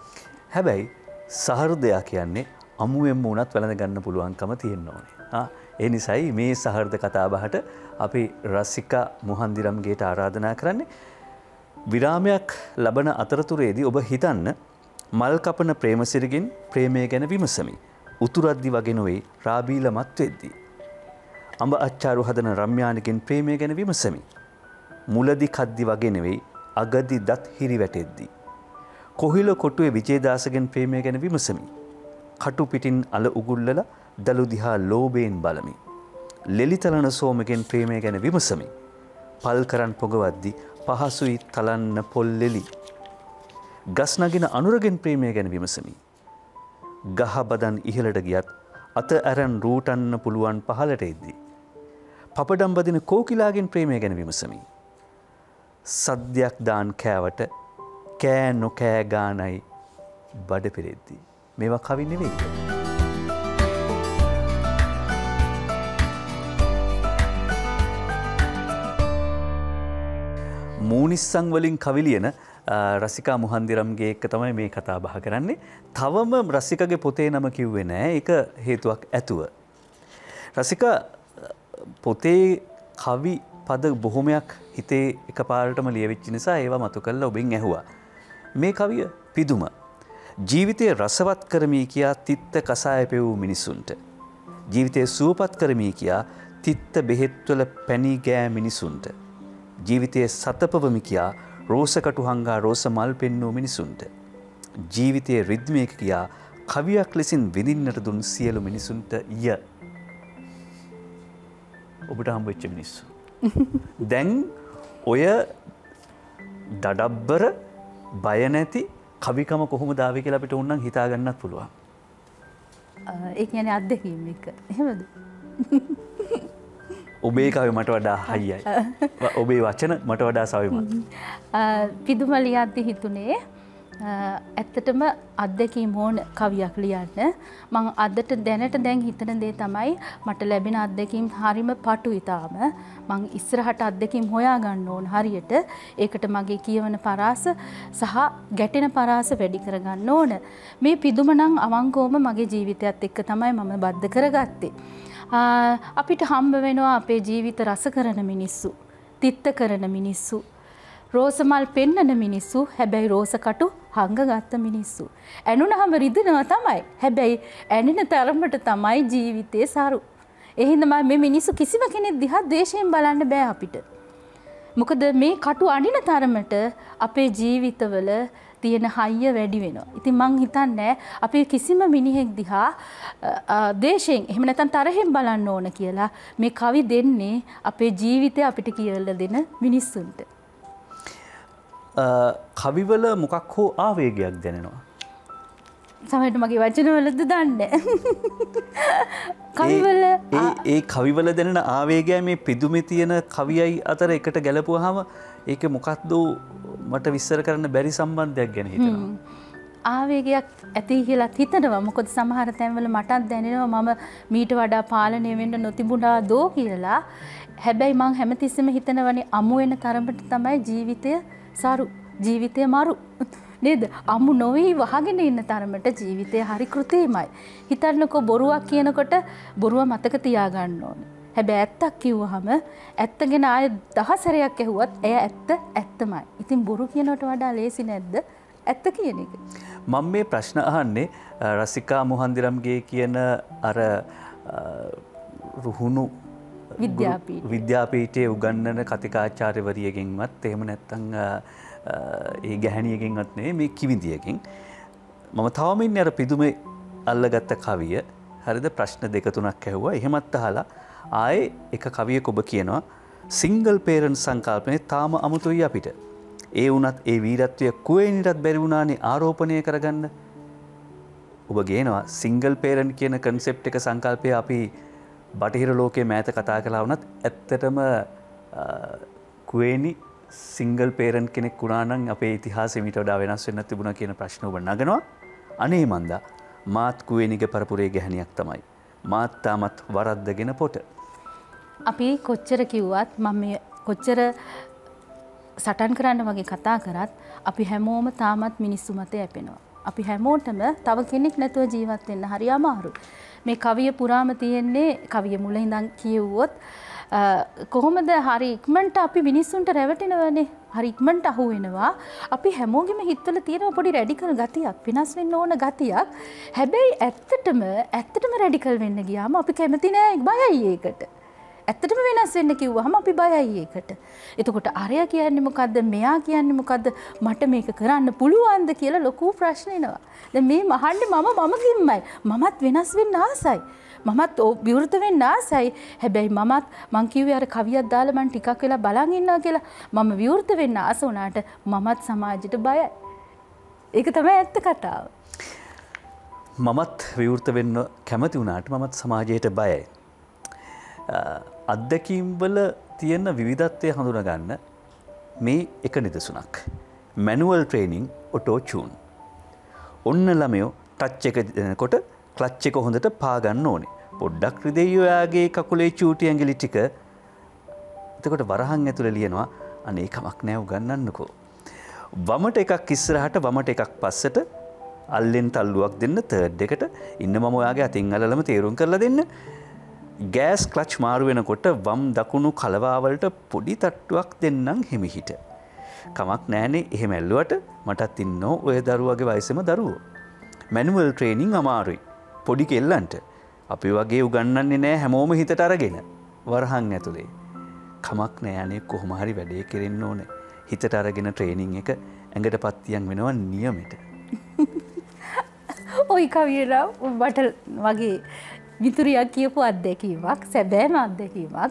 B: හැබැයි සහෘදයා කියන්නේ අමුවෙන්ම වුණත් වැළඳ ගන්න පුළුවන්කම තියෙන්න ඕනේ. ඒ නිසායි මේ සහෘද කතාබහට අපි රසිකා මුහන්දිරම්ගේට ආරාධනා කරන්නේ. විරාමයක් ලබන අතරතුරේදී ඔබ හිතන්න මල් කපන ප්‍රේමසිරිගෙන් ප්‍රේමය ගැන විමසමි. උතුරද්දි වගේ නොවේ රාබීල මත් වෙද්දී. අඹ අච්චාරු හදන රම්යානිගෙන් ප්‍රේමය ගැන විමසමි. මුලදි කද්දි වගේ නෙවෙයි අගදි දත් හිරි වැටෙද්දී. කොහිල කොටුවේ විජේදාසගෙන් ප්‍රේමය ගැන විමසමි. කටු පිටින් අල උගුල්ලල දලු දිහා ලෝභයෙන් බලමි. ලෙලිතලන සෝමගෙන් ප්‍රේමය ගැන විමසමි. පල් කරන් පොගවද්දි පහසුයි තලන්න පොල් ලෙලි. ගස් නගින අනුරගෙන් ප්‍රේමය ගැන විමසමි. ගහ බදන් ඉහළට ගියත් අත ඇරන් රූටන්න පුළුවන් පහළට එද්දී. පපඩම් බදින කෝකිලාගෙන් ප්‍රේමය ගැන විමසමි. සද්දයක් දාන් කෑවට කෑ නොකෑ ගානයි බඩ පෙරෙද්දී. මේවා කවි නෙවෙයි. මූනිස්සන් වලින් කවි ලියන රසිකා මුහන්දිරම්ගේ එක්ක තමයි මේ කතා බහ කරන්නේ. තවම රසිකගේ පොතේ නම කිව්වේ නෑ. ඒක හේතුවක් ඇතුව. රසිකා පොතේ කවි පද බොහොමයක් හිතේ එකපාරටම ලියවිච්ච නිසා ඒවා මතු කරලා ඔබෙන් ඇහුවා. මේ කවිය පිදුම. ජීවිතය රසවත් කරමී කියා තිත්ත කසාය පෙවූ මිනිසුන්ට. ජීවිතය සුවපත් කරමී කියා තිත්ත බෙහෙත්වල පැණි ගෑ මිනිසුන්ට. ජීවිතයේ සතපවමි කියා රෝසකටු හංගා රෝස මල් පෙන්නූ මිනිසුන්ට. ජීවිතයේ රිද්මයක කියා කවියක් ලෙසින් විඳින්නට දුන් සියලු මිනිසුන්ට ය. ඔබට හම්බෙච්ච මිනිස්සු. දැන් ඔය දඩබ්බර බය නැති කවිකම කොහොමද ආවේ කියලා අපිට උන්නම් හිතා ගන්නත් පුළුවන්.
A: ඒ කියන්නේ අත්දැකීම් එක. එහෙමද?
B: ඔබේ කවි මට වඩා හයියයි. ඔබේ වචන මට වඩා සවිමත්.
A: පිදුම ලියද්දි හිතුනේ ඇත්තටම අත්දැකීම් ඕන කවියක් ලියන්න. මම අදට දැනට දැන් හිතන දේ තමයි මට ලැබෙන අත්දැකීම් හරිම පටුයි තාම. මම ඉස්සරහට අත්දැකීම් හොයා ගන්න ඕන හරියට. ඒකට මගේ කියවන පරාස සහ ගැටෙන පරාස වැඩි කරගන්න ඕන. මේ පිදුම නම් අවංකවම මගේ ජීවිතයත් එක්ක තමයි මම බද්ධ කරගත්තේ. අපිට හම්බ වෙනවා අපේ ජීවිත රස කරන මිනිස්සු, තිත්ත කරන මිනිස්සු, රෝසමල් පෙන්නන මිනිස්සු, හැබැයි රෝස කටු හංගගත්ත මිනිස්සු. ඇනුනහම රිදෙනවා තමයි. හැබැයි ඇනෙන තරමට තමයි ජීවිතේ සරු. ඒ හින්දා මේ මිනිස්සු කිසිම කෙනෙක් දිහා ද්වේෂයෙන් බලන්න බෑ අපිට. මොකද මේ කටු අඬින තරමට අපේ ජීවිතවල තියෙන හයිය වැඩි වෙනවා. ඉතින් මං හිතන්නේ අපි කිසිම මිනිහෙක් දිහා දේශයෙන් එහෙම නැත්නම් තරහෙන් බලන්න ඕන කියලා මේ කවි දෙන්නේ අපේ ජීවිතය අපිට කියලා දෙන මිනිස්සුන්ට.
B: කවිවල මොකක් හෝ ආවේගයක් දැනෙනවා.
A: සමහරවිට මගේ වචනවලද දන්නේ. කවිවල
B: ඒ කවිවල දැනෙන ආවේගය මේ පිදුමේ තියෙන කවියයි අතර එකට ගැලපුවාම ඒක මොකක්ද මට විස්තර කරන්න බැරි සම්බන්ධයක් ගැන හිතනවා.
A: ආවේගයක් ඇති කියලා හිතනවා. මොකද සමහර තැන්වල මටත් දැනෙනවා මම මීට වඩා පාලනය වෙන්න නොතිබුණා දෝ කියලා. හැබැයි මං හැමතිස්සෙම හිතනවනේ අමු වෙන තරමට තමයි ජීවිතය සරු. ජීවිතය මරු. නේද? අමු නොවි වහගෙන ඉන්න තරමට ජීවිතය හරි කෘත්‍රිමයි. හිතන්නකෝ බොරුවක් කියනකොට බොරුව මතක තියාගන්න ඕනේ. හැබැයි ඇත්තක් කිව්වහම ඇත්ත ගැන ආයෙ දහසරයක් ඇහුවත් එය ඇත්ත ඇත්තමයි. ඉතින් බොරු කියනවට වඩා ලේසි නැද්ද ඇත්ත කියන එක?
B: මම මේ ප්‍රශ්න අහන්නේ රසිකා මුහන්දිරම්ගේ කියන අර රුහුණු විද්‍යාපීඨයේ උගන්වන කතිකාචාර්යවරියගෙන්වත් එහෙම නැත්නම් ඒ ගැහණියකින්වත් නෙවෙයි මේ කිවිඳියකින්. මම තවම ඉන්නේ අර පිදුමේ අල්ලගත්ත කවිය. හරිද? ප්‍රශ්න දෙක තුනක් ඇහුවා. එහෙමත් අහලා ආයේ එක කවියක ඔබ කියනවා සිංගල් පේරන්ට් සංකල්පනේ තාම අමුතුයි අපිට. ඒ වුණත් ඒ වීරත්වය කුවේණිටත් බැරි වුණානේ ආරෝපණය කරගන්න. ඔබ කියනවා සිංගල් පේරන්ට් කියන කන්සෙප්ට් එක සංකල්පය අපි බටහිර ලෝකයේ මෑත කතා කළා වුණත් ඇත්තටම කුවේණි සිංගල් පේරන්ට් කෙනෙක් වුණා නම් අපේ ඉතිහාසෙ මීට වඩා වෙනස් වෙන්න තිබුණා කියන ප්‍රශ්න ඔබ නගනවා. අනේ මන්දා මාත් කුවේණිගේ පරපුරේ ගැහණියක් තමයි. මාත් තාමත් වරද්දගෙන පොට.
A: අපි කොච්චර කිව්වත් මම මේ කොච්චර සටන් කරන්න වගේ කතා කරත් අපි හැමෝම තාමත් මිනිස්සු මත යැපෙනවා. අපි හැමෝටම තව කෙනෙක් නැතුව ජීවත් වෙන්න හරි අමාරුයි. මේ කවිය පුරාම තියෙන්නේ කවිය මුල ඉඳන් කියවුවොත් කොහොමද හරි ඉක්මනට අපි මිනිස්සුන්ට රැවටෙනවනේ. හරි ඉක්මනට අහු වෙනවා. අපි හැමෝගෙම හිතවල තියෙන පොඩි රැඩිකල් ගතියක්, වෙනස් වෙන්න ඕන ගතියක්. හැබැයි ඇත්තටම ඇත්තටම රැඩිකල් වෙන්න ගියාම අපි කැමති නෑ, බයයි ඒකට. ඇත්තටම වෙනස් වෙන්න කිව්වහම අපි බයයි ඒකට. එතකොට අරයා කියන්නේ මොකද්ද, මෙයා කියන්නේ මොකද්ද, මට මේක කරන්න පුළුවන්ද කියලා ලොකු ප්‍රශ්න එනවා. දැන් මේ මහන්නේ මම මම කිම්මයි. මමත් වෙනස් වෙන්න ආසයි. මමත් විවෘත වෙන්න ආසයි. හැබැයි මමත් මං කිව්වේ අර කවියක් දාලා මං ටිකක් වෙලා බලන් ඉන්නවා කියලා. මම විවෘත වෙන්න ආස වුණාට මමත් සමාජයට බයයි. ඒක තමයි ඇත්ත කතාව.
B: මමත් විවෘත වෙන්න කැමති වුණාට මමත් සමාජයට බයයි. අත්දැකීම් වල තියෙන විවිධත්වය හඳුනගන්න මේ එක නිදසුනක්. Manual training auto tune. ඔන්න ළමයෝ ටච් එක දෙනකොට ක්ලච් එක හොඳට පා ගන්න ඕනේ. පොඩ්ඩක් රිදෙයි ඔයාගේ කකුලේ චූටි ඇඟිලි ටික. එතකොට වරහන් ඇතුලේ ලියනවා අනේ කමක් නෑ උගන්නන්නකෝ. වමට එකක් ඉස්සරහට වමට එකක් පස්සට අල්ලෙන් තල්ලුවක් දෙන්න තර්ඩ් එකට ඉන්න මම ඔයාගේ අතින් අල්ලලම තේරුම් කරලා දෙන්න. ගෑස් ක්ලච් මාරු වෙනකොට වම් දකුණු කලවාවලට පොඩි තට්ටුවක් දෙන්නම් හිමිහිට. කමක් නෑනේ එහෙම ඇල්ලුවට මටත් ඉන්නෝ ඔය දරුවගේ වයසේම දරුවෝ. මැනුවල් ට්‍රේනින් අමාරුයි. පොඩි කෙල්ලන්ට අපි වගේ උගන්වන්නේ නෑ හැමෝම හිතට අරගෙන. වරහන් ඇතුලේ. කමක් නෑ අනේ කොහොම හරි වැඩේ කෙරෙන්න ඕනේ. හිතට අරගෙන ට්‍රේනින් එක ඇඟට පත්තියන් වෙනවා නියමෙට.
A: ඔයි කවියලා උඹට වගේ මිතුරියක් කියපු අත්දැකීමක්, සැබෑම අත්දැකීමක්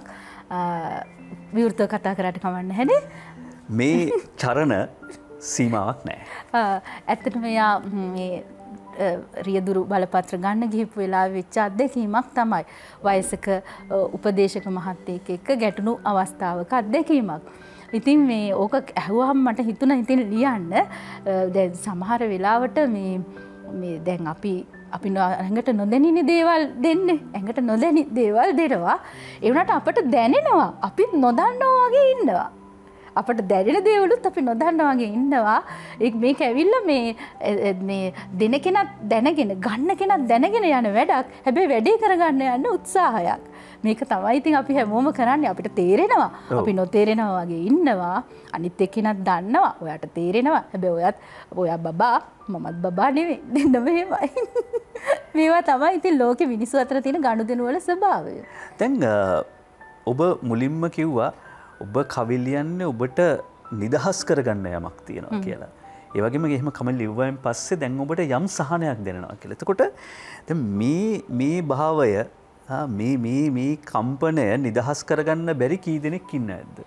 A: විවෘතව කතා කරාට කමන්න හැනේ.
B: මේ චරණ සීමාවක් නැහැ.
A: ඇත්තටම යා මේ රියදුරු බලපත්‍ර ගන්න ගිහපු වෙලාවෙ වෙච්ච අත්දැකීමක් තමයි. වයසක උපදේශක මහත්තයෙක් එක්ක ගැටුණු අවස්ථාවක අත්දැකීමක්. ඉතින් මේ ඕක ඇහුවහම මට හිතුණා ඉතින් ලියන්න. දැන් සමහර වෙලාවට මේ මේ දැන් අපි අපි ඇඟට නොදැනින දේවල් දෙන්නේ. ඇඟට නොදැනි දේවල් දෙනවා. ඒ වුණාට අපට දැනෙනවා. අපි නොදන්නවා වගේ ඉන්නවා. අපට දැනෙන දේවලුත් අපි නොදන්නා වගේ ඉන්නවා. ඒක මේක ඇවිල්ලා මේ මේ දෙන කෙනත් දැනගෙන ගන්න කෙනත් දැනගෙන යන වැඩක්. හැබැයි වැඩේ කරගන්න යන උත්සාහයක්. මේක තමයි ඉතින් අපි හැමෝම කරන්නේ. අපිට තේරෙනවා. අපි නොතේරෙනවා වගේ ඉන්නවා. අනිත් එක්කෙනත් දන්නවා. ඔයාට තේරෙනවා. හැබැයි ඔයත් ඔයා බබා මමත් බබා නෙවෙයි. දෙන්න මෙහෙමයි. මේවා තමයි ඉතින් ලෝකෙ මිනිස්සු අතර තියෙන ගනුදෙනු වල ස්වභාවය.
B: දැන් ඔබ මුලින්ම කිව්වා ඔබ කවි ලියන්නේ ඔබට නිදහස් කරගන්න යමක් තියෙනවා කියලා. ඒ වගේම එහෙම කම ලිව්වයින් පස්සේ දැන් ඔබට යම් සහනයක් දෙනවා කියලා. එතකොට දැන් මේ මේ භාවය මේ මේ මේ කම්පනය නිදහස් කරගන්න බැරි කී දෙනෙක් ඉන්නේ නැද්ද?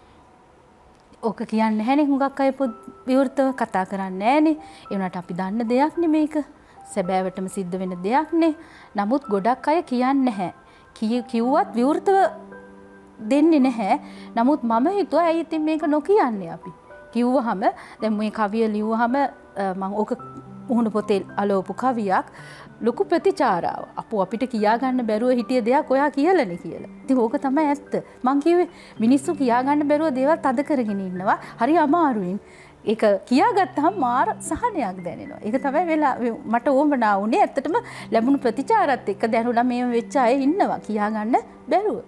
A: ඕක කියන්නේ නැහැනේ හුඟක් අය විවෘතව කතා කරන්නේ නැහැනේ. ඒ වුණාට අපි දන්න දෙයක් නේ මේක. සැබෑවටම සිද්ධ වෙන දෙයක් නේ. නමුත් ගොඩක් අය කියන්නේ නැහැ. කිව්වත් විවෘතව දෙන්නේ නැහැ. නමුත් මම හිතුවා ඇයි ඉතින් මේක නොකියන්නේ අපි. කිව්වහම දැන් මේ කවිය ලිව්වහම මම ඕක උහුණු පොතේ අලෝපු කවියක් ලොකු ප්‍රතිචාරාව. අපෝ අපිට කියා ගන්න බැරුව හිටිය දෙයක් ඔයා කියලානේ කියලා. ඉතින් ඕක තමයි ඇත්ත. මං කිව්වේ මිනිස්සු කියා ගන්න බැරුව දේවල් තද කරගෙන ඉන්නවා. හරි අමාරුයින්. ඒක කියාගත්තාම මාර සහනයක් දැනෙනවා. ඒක තමයි වෙලා මට ඕමනා වුණේ. ඇත්තටම ලැබුණු ප්‍රතිචාරات එක්ක දැනුණා මේ වෙච්ච අය ඉන්නවා කියා ගන්න බැරුව.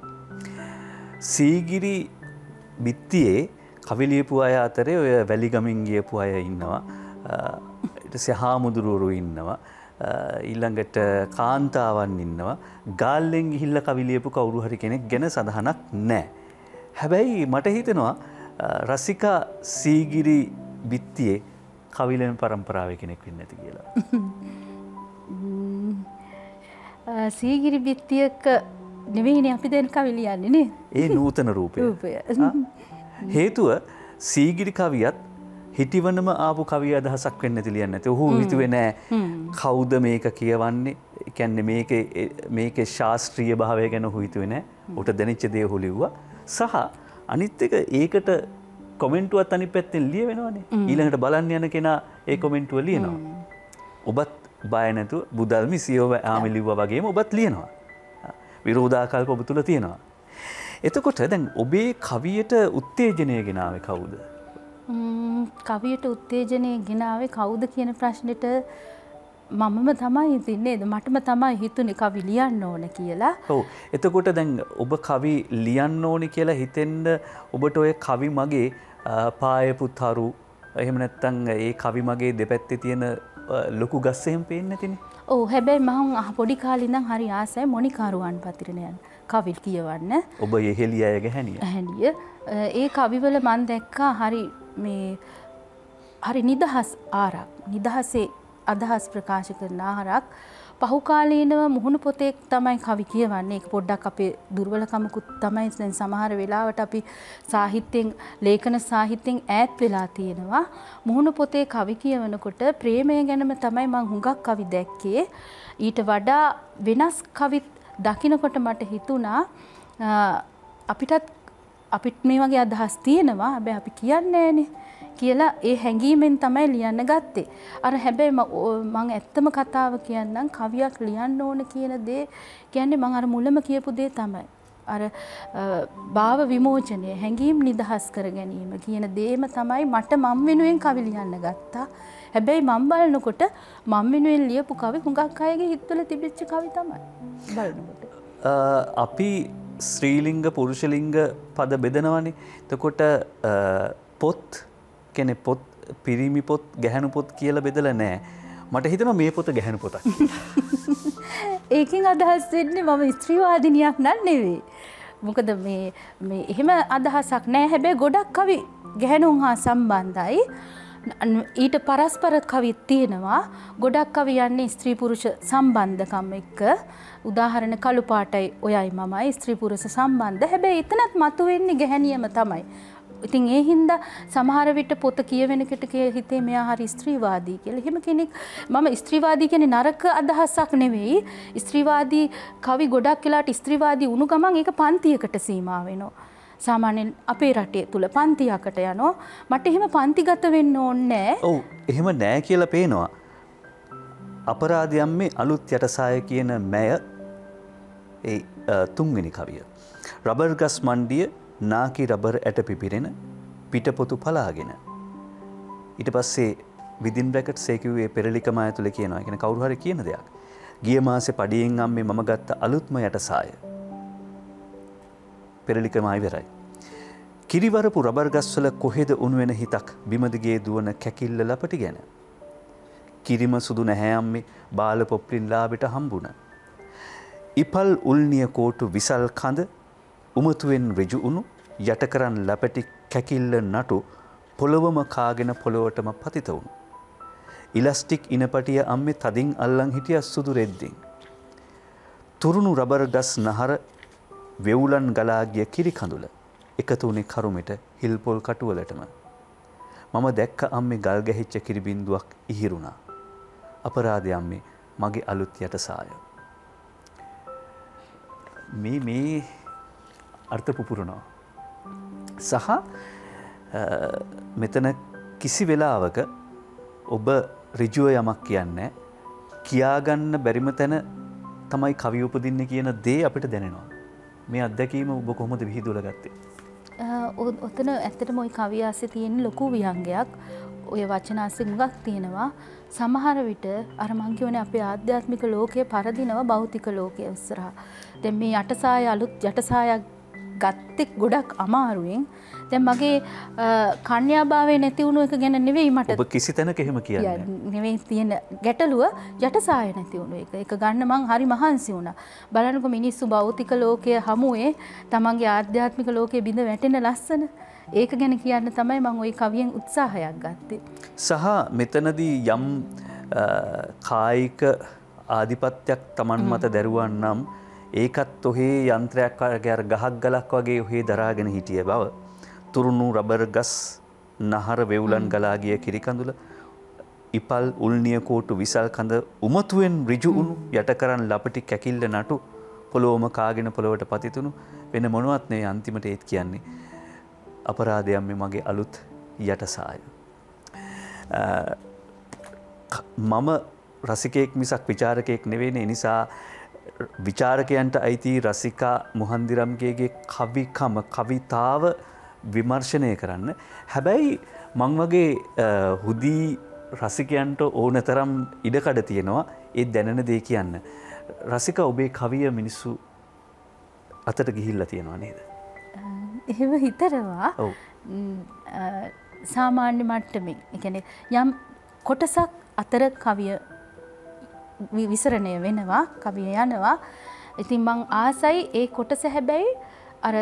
B: සීගිරි බිත්තියේ කවි ලියපු අය අතරේ ඔය වැලිගමින් ගියපු අය ඉන්නවා. ඊට පස්සේ හාමුදුරුවෝ ඉන්නවා. ඊළඟට කාන්තාවන් ඉන්නවා. ගාල්ලෙන් ගිහිල්ලා කවි ලියපු කවුරු හරි කෙනෙක් ගැන සඳහනක් නැහැ. හැබැයි මට හිතෙනවා රසිකා සීගිරි බිත්තියේ කවි ලියන පරම්පරාවේ කෙනෙක් වෙන්න ඇති කියලා.
A: සීගිරි බිත්තියක නෙවෙයිනේ අපි දැන් කවි ලියන්නේ නේ.
B: ඒ නූතන රූපය. හේතුව සීගිරි කවියත් හිටිවනම ආපු කවිය අදහසක් වෙන්න ඇති ලියන්නේ නැති. ඔහු හිතුවේ නෑ කවුද මේක කියවන්නේ. ඒ කියන්නේ මේකේ මේකේ ශාස්ත්‍රීය භාවය ගැන ඔහු හිතුවේ නෑ. උට දැනෙච්ච දේ ඔහු ලිව්වා. සහ අනිත් එක ඒකට කොමෙන්ටුවත් අනිත් පැත්තෙන් ලියවෙනවනේ. ඊළඟට බලන්න යන කෙනා ඒ කොමෙන්ටුව ලියනවා. ඔබත් බය නැතුව බුදල්මි සියව ආමි ලිව්වා වගේම ඔබත් ලියනවා. විරෝධාකල්ප ඔබ තුල තියෙනවා. එතකොට දැන් ඔබේ කවියට උත්තේජනය ගෙනාවේ කවුද?
A: කවියට උත්තේජනය ගෙනාවේ කවුද කියන ප්‍රශ්නෙට මමම තමයි ඉතින්නේ මටම තමයි හිතුනේ කවි ලියන්න ඕන කියලා.
B: ඔව්. එතකොට දැන් ඔබ කවි ලියන්න ඕනි කියලා හිතෙන්න ඔබට ඔය කවි මගේ පාය පුතරු එහෙම නැත්නම් ඒ කවි මගේ දෙපැත්තේ තියෙන ලොකු ගස් එහෙම පේන්නේ නැතිනේ.
A: ඔව් හැබැයි මම පොඩි කාලේ ඉඳන් හරි ආසයි මොනිකාරුවන් පතිරණ යන කවි කියවන්න.
B: ඔබ යෙහෙලිය අය ගැහණිය.
A: ගැහණිය. ඒ කවිවල මම දැක්කා හරි මේ හරි නිදහස් ආරක්. නිදහසේ අදහස් ප්‍රකාශ කරන ආහාරක් පහුකාලීනව මුහුණු පොතේ තමයි කවි කියවන්නේ. ඒක පොඩ්ඩක් අපේ දුර්වලකමකුත් තමයි දැන් සමහර වෙලාවට අපි සාහිත්‍යයෙන් ලේඛන සාහිත්‍යයෙන් ඈත් වෙලා තියෙනවා. මුහුණු පොතේ කවි කියවනකොට ප්‍රේමය ගැනම තමයි මම හුඟක් කවි දැක්කේ. ඊට වඩා වෙනස් කවිත් දකිනකොට මට හිතුණා අපිටත් අපිට මේ වගේ අදහස් තියෙනවා. හැබැයි අපි කියන්නේ නැහනේ. කියලා ඒ හැඟීමෙන් තමයි ලියන්න ගත්තේ. අර හැබැයි මම ඇත්තම කතාව කියන්නම් කවියක් ලියන්න ඕන කියන දේ කියන්නේ මම අර මුලම කියපු දේ තමයි. අර භාව විමෝචනය හැඟීම් නිදහස් කර ගැනීම කියන දේම තමයි මට මම් වෙනුවෙන් කවි ලියන්න ගත්තා. හැබැයි මම බලනකොට මම වෙනුවෙන් ලියපු කවි හුඟක් අයගේ හිතවල තිබිච්ච කවි තමයි. බලනකොට
B: අපි ස්ත්‍රීලිංග පුරුෂලිංග පද බෙදනවනේ. එතකොට පොත් කෙනෙ පොත් පිරිමි පොත් ගැහැණු පොත් කියලා බෙදලා නැහැ. මට හිතෙනවා මේ පොත ගැහැණු පොතක්.
A: ඒකෙන් අදහස් වෙන්නේ මම ස්ත්‍රීවාදිනියක් නන් නෙවෙයි. මොකද මේ මේ එහෙම අදහසක් නැහැ. හැබැයි ගොඩක් කවි ගැහැණුන් හා සම්බන්ධයි. ඊට පරස්පර කවිත් තියෙනවා. ගොඩක් කවි යන්නේ ස්ත්‍රී පුරුෂ සම්බන්ධකම් එක්ක. උදාහරණ කළු පාටයි ඔයයි මමයි ස්ත්‍රී පුරුෂ සම්බන්ධ. හැබැයි එතනත් මතුවෙන්නේ ගැහැණියම තමයි. ඉතින් ඒ හින්දා සමහර විට පොත කියවෙන කෙට හිතේ මෙයා හරි ස්ත්‍රීවාදී කියලා. එහෙම කෙනෙක් මම ස්ත්‍රීවාදී කියන්නේ නරක අදහසක් නෙවෙයි. ස්ත්‍රීවාදී කවි ගොඩක් වෙලාට ස්ත්‍රීවාදී වුණු ගමන් ඒක පන්තියකට සීමා වෙනවා. සාමාන්‍යයෙන් අපේ රටේ තුල පන්තියකට යනවා. මට එහෙම පන්තිගත වෙන්න ඕනේ නැහැ.
B: ඔව් එහෙම නෑ කියලා පේනවා. අපරාධයන් මේ අලුත් යටසාය කියන මැය ඒ තුන්වෙනි කවිය. රබර් ගස් මණ්ඩිය නාකි රබර් ඇට පිපිරෙන පිටපොතු පලාගෙන ඊට පස්සේ විදින් බ්‍රැකට්ස් ඒ කිව්වේ පෙරලිකම ඇතුලේ කියනවා. ඒ කියන්නේ කවුරු හරි කියන දෙයක්. ගිය මාසේ පඩියෙන් අම්මේ මම ගත්ත අලුත්ම යටසාය. පෙරලිකම ඉවරයි. කිරිවරපු රබර් ගස්වල කොහෙද උණු වෙන හිතක් බිම දිගේ දුවන කැකිල්ල ලපටි ගැන. කිරිම සුදු නැහැ අම්මේ බාල පොප්ලින් ලාබෙට හම්බුණ. ඉපල් උල්නිය කෝටු විසල් කඳ උමතුවෙන් ඍජු උණු යට කරන් ලපටි කැකිල්ල නටු පොළොවම කාගෙන පොළොවටම පතිත වුණු. ඉලස්ටික් ඉනපටිය අම්මේ තදින් අල්ලන් හිටිය සුදු රෙද්දෙන්. තුරුණු රබර් ගස් නහර වෙවුලන් ගලා ගිය කිරි කඳුල එකතු වුණේ කරුමෙට හිල් පොල් කටුවලටම. මම දැක්ක අම්මේ ගල් ගැහිච්ච කිරි බින්දුවක් ඉහිරුණා. අපරාධය අම්මේ මගේ අලුත් යටසාය. මේ මේ අර්ථ පුපුරනවා. සහ මෙතන කිසි වෙලාවක ඔබ ඍජුව යමක් කියන්නේ කියාගන්න බැරිම තැන තමයි කවි උපදින්නේ කියන දේ අපිට දැනෙනවා. මේ අත්දැකීම ඔබ කොහොමද විහිදුවලා ගත්තේ?
A: ඔතන ඇත්තටම ওই කවිය ASCII තියෙන ලොකු විහංගයක්. ඔය වචන ASCII මුගක් තියෙනවා. සමහර විට අර මං කියවනේ අපේ ආධ්‍යාත්මික ලෝකයේ පරදිනවා භෞතික ලෝකයේ ඉස්සරහා. දැන් මේ යටසාය අලුත් යටසායක් ගත්තේ ගොඩක් අමාරුවෙන්. දැන් මගේ කන්‍යාභාවය නැති වුණු එක ගැන නෙවෙයි මට.
B: ඔබ කිසි තැනක එහෙම කියන්නේ
A: නෙවෙයි තියෙන ගැටලුව යටසාය නැති වුණු එක. ඒක ගන්න මං හරි මහන්සි වුණා. බලන්නකො මිනිස්සු භෞතික ලෝකයේ හමුවේ තමන්ගේ ආධ්‍යාත්මික ලෝකයේ බිඳ වැටෙන ලස්සන. ඒක ගැන කියන්න තමයි මම ওই කවියෙන් උත්සාහයක් ගත්තේ.
B: සහ මෙතනදී යම් කායික ආධිපත්‍යයක් Taman මත දරුවන් නම් ඒකත් ඔහේ යන්ත්‍රයක් වගේ අර ගහක් ගලක් වගේ ඔහේ දරාගෙන හිටිය බව. තුරුණු රබර් ගස් නහර වෙවුලන් ගලා ගිය කිරි කඳුල ඉපල් උල්නිය කෝටු විසල් කඳ උමතුවෙන් ඍජු උණු යට කරන් ලපටි කැකිල්ල නටු පොළොවම කාගෙන පොළොවට පතිතුණු වෙන මොනවත් නෙවෙයි අන්තිමට ඒත් කියන්නේ අපරාධයන් මේ මගේ අලුත් යටසාය. මම රසිකයෙක් මිසක් විචාරකයෙක් නෙවෙයි. ඒ නිසා විචාරකයන්ට අයිති රසිකා මුහන්දිරම්ගේගේ කවිකම කවිතාව විමර්ශනය කරන්න. හැබැයි මං වගේ හුදී රසිකයන්ට ඕන තරම් ඉඩකඩ තියෙනවා ඒ දැනෙන දේ කියන්න. රසික ඔබේ කවිය මිනිස්සු අතට ගිහිල්ලා තියෙනවා නේද?
A: එහෙම හිතනවා.
B: ඔව්.
A: සාමාන්‍ය මට්ටමින්. ඒ කියන්නේ යම් කොටසක් අතර කවිය විසරණය වෙනවා, කවිය යනවා. ඉතින් මං ආසයි ඒ කොටස හැබැයි අර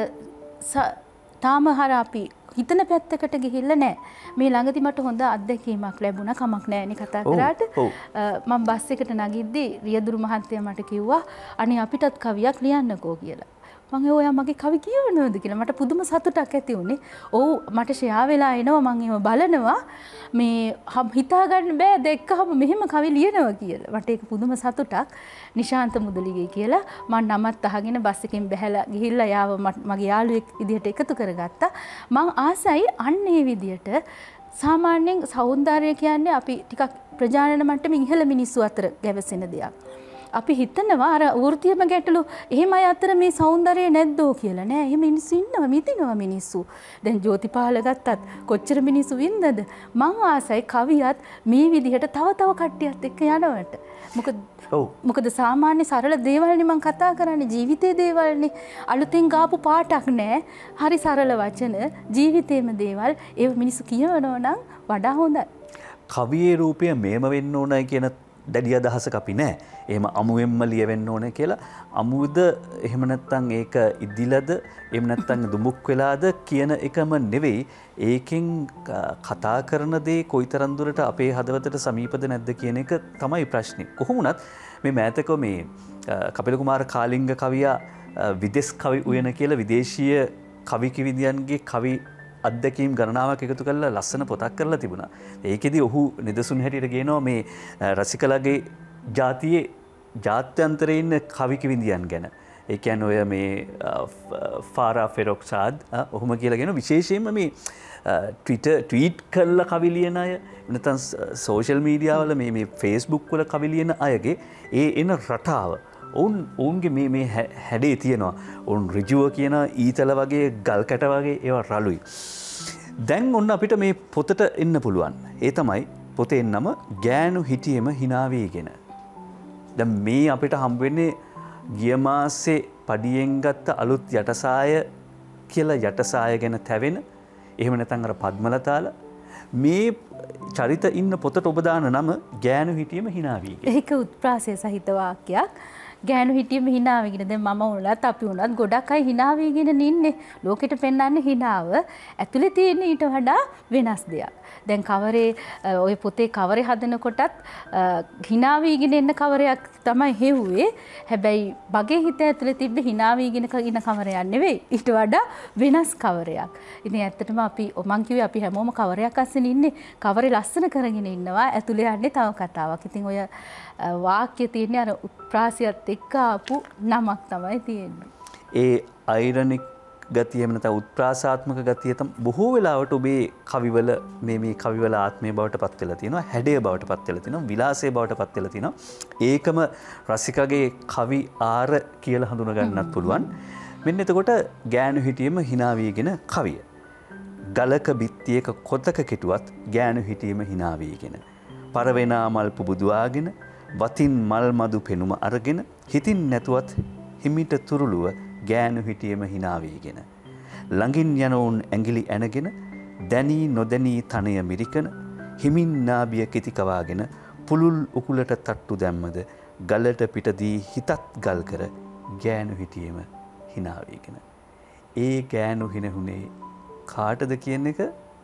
A: තාම හර අපි හිතන පැත්තකට ගිහිල්ලා නැහැ. මේ ළඟදි මට හොඳ අත්දැකීමක් ලැබුණා. කමක් නැහැ නේ කතා කරාට. මම බස් එකට නගිද්දි රියදුරු මහත්තයා මට කිව්වා අනේ අපිටත් කවියක් ලියන්නකෝ කියලා. මම ඔයා මගේ කවි කියවනවද කියලා මට පුදුම සතුටක් ඇති වුණේ. ඔව් මට ෂෙයා වෙලා එනවා මම ඒව බලනවා. මේ හිතා ගන්න බෑ දැක්කහම මෙහෙම කවි ලියනවා කියලා. මට ඒක පුදුම සතුටක්. නිශාන්ත මුදලිගේ කියලා මම නමත් අහගෙන බස් එකෙන් බැහැලා ගිහිල්ලා යාව මගේ යාළුවෙක් විදිහට එකතු කරගත්තා. මං ආසයි අන්න ඒ විදිහට සාමාන්‍යයෙන් සෞන්දර්යය කියන්නේ අපි ටිකක් ප්‍රජානන මට්ටමින් ඉහළ මිනිස්සු අතර ගැවසෙන දෙයක්. අපි හිතනවා අර වෘත්තීයම ගැටලු එහෙම අය අතර මේ సౌందර්යය නැද්දෝ කියලා නෑ. එහෙම මිනිස්සු ඉන්නවා මිදිනවා මිනිස්සු. දැන් ජෝතිපාල ගත්තත් කොච්චර මිනිස්සු වින්දද? මං ආසයි කවියත් මේ විදිහට තව තව කට්ටියත් එක්ක යනවට. මොකද ඔව් මොකද සාමාන්‍ය සරල දේවල්නේ මං කතා කරන්නේ ජීවිතයේ දේවල්නේ. අලුතෙන් ගාපු පාටක් නෑ. හරි සරල වචන ජීවිතේම දේවල් ඒ මිනිස්සු කියවනවා නම් වඩා හොඳයි.
B: කවියේ රූපය මේම වෙන්න ඕනයි කියන දැඩි අදහසක් අපි නෑ. එහෙම අමුවෙන්ම ලියවෙන්න ඕනේ කියලා. අමුද එහෙම නැත්නම් ඒක ඉදිලද එහෙම නැත්නම් දුමුක් වෙලාද කියන එකම නෙවෙයි. ඒකෙන් කතා කරන දේ කොයිතරම් දුරට අපේ හදවතට සමීපද නැද්ද කියන එක තමයි ප්‍රශ්නේ. කොහොම වුණත් මේ මෑතක මේ කපිල කුමාර කාලිංග කවියා විදේශ කවි උයන කියලා විදේශීය කවි කිවිදියන්ගේ කවි අත්දැකීම් ගණනාවක් එකතු කරලා ලස්සන පොතක් කරලා තිබුණා. ඒකෙදි ඔහු නිදසුන් හැටියට ගේනවා මේ රසිකලගේ ජාතියේ ජාත්‍යන්තරයේ ඉන්න කවි කිවිඳියන් ගැන. ඒ කියන්නේ ඔය මේ ෆාරා ෆෙරොක්සාද් ඔහොම කියලා කියන විශේෂයෙන්ම මේ ට්විටර් ට්වීට් කරලා කවි ලියන අය නැත්නම් සෝෂල් මීඩියා වල මේ මේ Facebook වල කවි ලියන අයගේ ඒ එන රටාව ඔවුන් ඔවුන්ගේ මේ මේ හැඩේ තියෙනවා. ඔවුන් ඍජුව කියන ඊතල වගේ ගල් කැට වගේ ඒවා රළුයි. දැන් ඔන්න අපිට මේ පොතට එන්න පුළුවන්. ඒ තමයි පොතේ නම ගෑනු හිටියෙම hina වීගෙන. දැන් මේ අපිට හම්බ වෙන්නේ ගිය මාසේ පඩියෙන් ගත්ත අලුත් යටසාය කියලා යටසාය ගැන තැවෙන එහෙම නැත්නම් අර පද්මලතාල මේ චරිත ඉන්න පොතට ඔබ දාන නම ගෑනු හිටියෙම hina වීගෙන.
A: ඒක උත්ප්‍රාසය සහිත වාක්‍යයක්. ගෑනු හිටියෙම hina වීගෙන. දැන් මම උනත් අපි උනත් ගොඩක් අය hina වීගෙන ඉන්නේ. ලෝකෙට පෙන්වන්නේ hinaව. ඇතුලේ තියෙන ඊට වඩා වෙනස් දෙයක්. දැන් කවරේ ඔය පොතේ කවරේ හදනකොටත් hina වීගෙන එන්න කවරයක් තමයි හෙව්වේ. හැබැයි බගේ හිත ඇතුලේ තිබ්බ hina වීගෙන ඉන්න කවරයක් නෙවෙයි. ඊට වඩා වෙනස් කවරයක්. ඉතින් ඇත්තටම අපි මං කිව්වේ අපි හැමෝම කවරයක් අස්සෙන් ඉන්නේ. කවරේ ලස්සන කරගෙන ඉන්නවා. ඇතුලේ යන්නේ තව කතාවක්. ඉතින් ඔය වාක්‍ය තියෙන්නේ අර උත්ප්‍රාසයත් එක්ක ආපු නමක් තමයි තියෙන්නේ.
B: ඒ අයිරනික් ගතිය එහෙම නැත්නම් උත්ප්‍රාසාත්මක ගතිය තම බොහෝ වෙලාවට ඔබේ කවිවල මේ මේ කවිවල ආත්මය බවට පත් වෙලා තියෙනවා, හැඩය බවට පත් වෙලා තියෙනවා, විලාසය බවට පත් වෙලා තියෙනවා. ඒකම රසිකගේ කවි ආර කියලා හඳුනා ගන්නත් පුළුවන්. මෙන්න එතකොට ගෑනු හිටියෙම hina වීගෙන කවිය. ගලක බිත්තියක කොතක කෙටුවත් ගෑනු හිටියෙම hina වීගෙන. පරවෙනා මල් පුබුදුවාගෙන වතින් මල් මදු පෙනුම අරගෙන හිතින් නැතුවත් හිමිට තුරුළුව ගෑනු හිටියෙම hina වීගෙන. ළඟින් යනවුන් ඇඟිලි ඇනගෙන දැනී නොදැනී තනය මිරිකන හිමින් නාභිය කිති කවාගෙන පුළුල් උකුලට තට්ටු දැම්මද ගලට පිටදී හිතත් ගල් කර ගෑනු හිටියෙම hina වීගෙන. ඒ ගෑනු හිනහුනේ කාටද කියන එක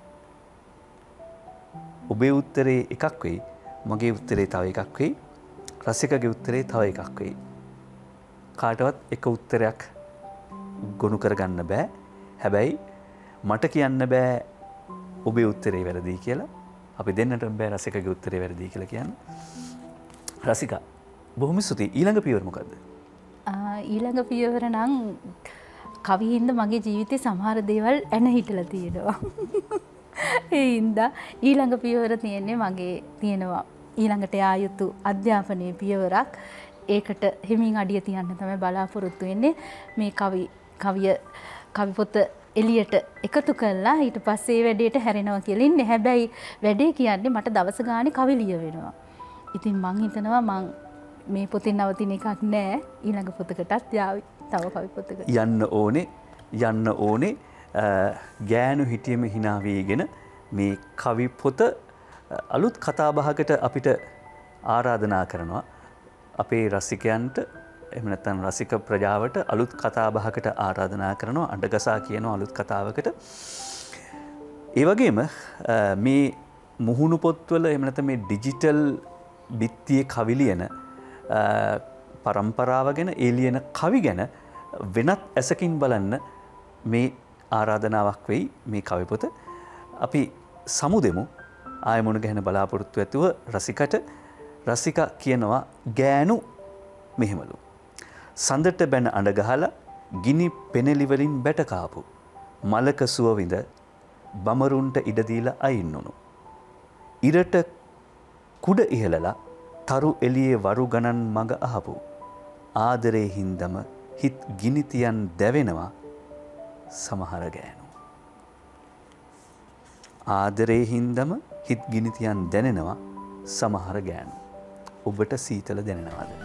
B: ඔබේ උත්තරේ එකක් වෙයි, මගේ උත්තරේ තව එකක් වෙයි, රසිකගේ උත්තරේ තව එකක් වෙයි. කාටවත් එක උත්තරයක් ගොනු කරගන්න බෑ. හැබැයි මට කියන්න බෑ ඔබේ උත්තරේ වැරදි කියලා. අපි දෙන්නට බෑ රසිකගේ උත්තරේ වැරදි කියලා කියන්න. රසිකා බොහොම ස්තුතියි. ඊළඟ පියවර මොකද්ද?
A: ඊළඟ පියවර නම් කවියින්ද මගේ ජීවිතේ සමහර දේවල් ඇන හිටලා තියෙනවා. ඒ හින්දා ඊළඟ පියවර තියෙන්නේ මගේ තියෙනවා ඊළඟට යා යුතු අධ්‍යාපනයේ පියවරක්. ඒකට හිමින් අඩිය තියන්න තමයි බලාපොරොත්තු වෙන්නේ. මේ කවි කවිය කවි පොත එළියට එකතු කළා ඊට පස්සේ වැඩේට හැරෙනවා කියලා ඉන්නේ. හැබැයි වැඩේ කියන්නේ මට දවස ගානේ කවි ලියවෙනවා. ඉතින් මං හිතනවා මං මේ පොතෙන් නවතින එකක් නෑ. ඊළඟ පොතකටත් යාවි. තව කවි පොතකට.
B: යන්න ඕනේ යන්න ඕනේ ගෑනු හිටියම hina වේගෙන මේ කවි පොත අලුත් කතාබහකට අපිට ආරාධනා කරනවා. අපේ රසිකයන්ට එහෙම නැත්නම් රසික ප්‍රජාවට අලුත් කතාබහකට ආරාධනා කරනවා. අඬගසා කියන අලුත් කතාවකට. ඒ වගේම මේ මුහුණු පොත්වල එහෙම නැත්නම් මේ ඩිජිටල් බිත්තියේ කවි ලියන පරම්පරාව ගැන ඒ ලියන කවි ගැන වෙනත් ඇසකින් බලන්න මේ ආරාධනාවක් වෙයි මේ කවි පොත. අපි සමුදෙමු ආය මුණ ගැහෙන බලාපොරොත්තු ඇතුව රසිකට රසිකා කියනවා ගෑනු මෙහෙමලු. සඳට බැන අඬ ගහලා ගිනි පෙනෙලි වලින් බැට කාපු මලක සුව විඳ බමරුන්ට ඉඩ දීලා අයින්නුණු. ඉරට කුඩ ඉහළලා තරු එළියේ වරු ගණන් මග අහපු ආදරේ හින්දම හිත් ගිනි තියන් දැවෙනවා සමහර ගෑනු. ආදරේ හින්දම හිත් ගිනි තියන් දැනෙනවා සමහර ගෑනු. ඔබට සීතල දැනෙනවද?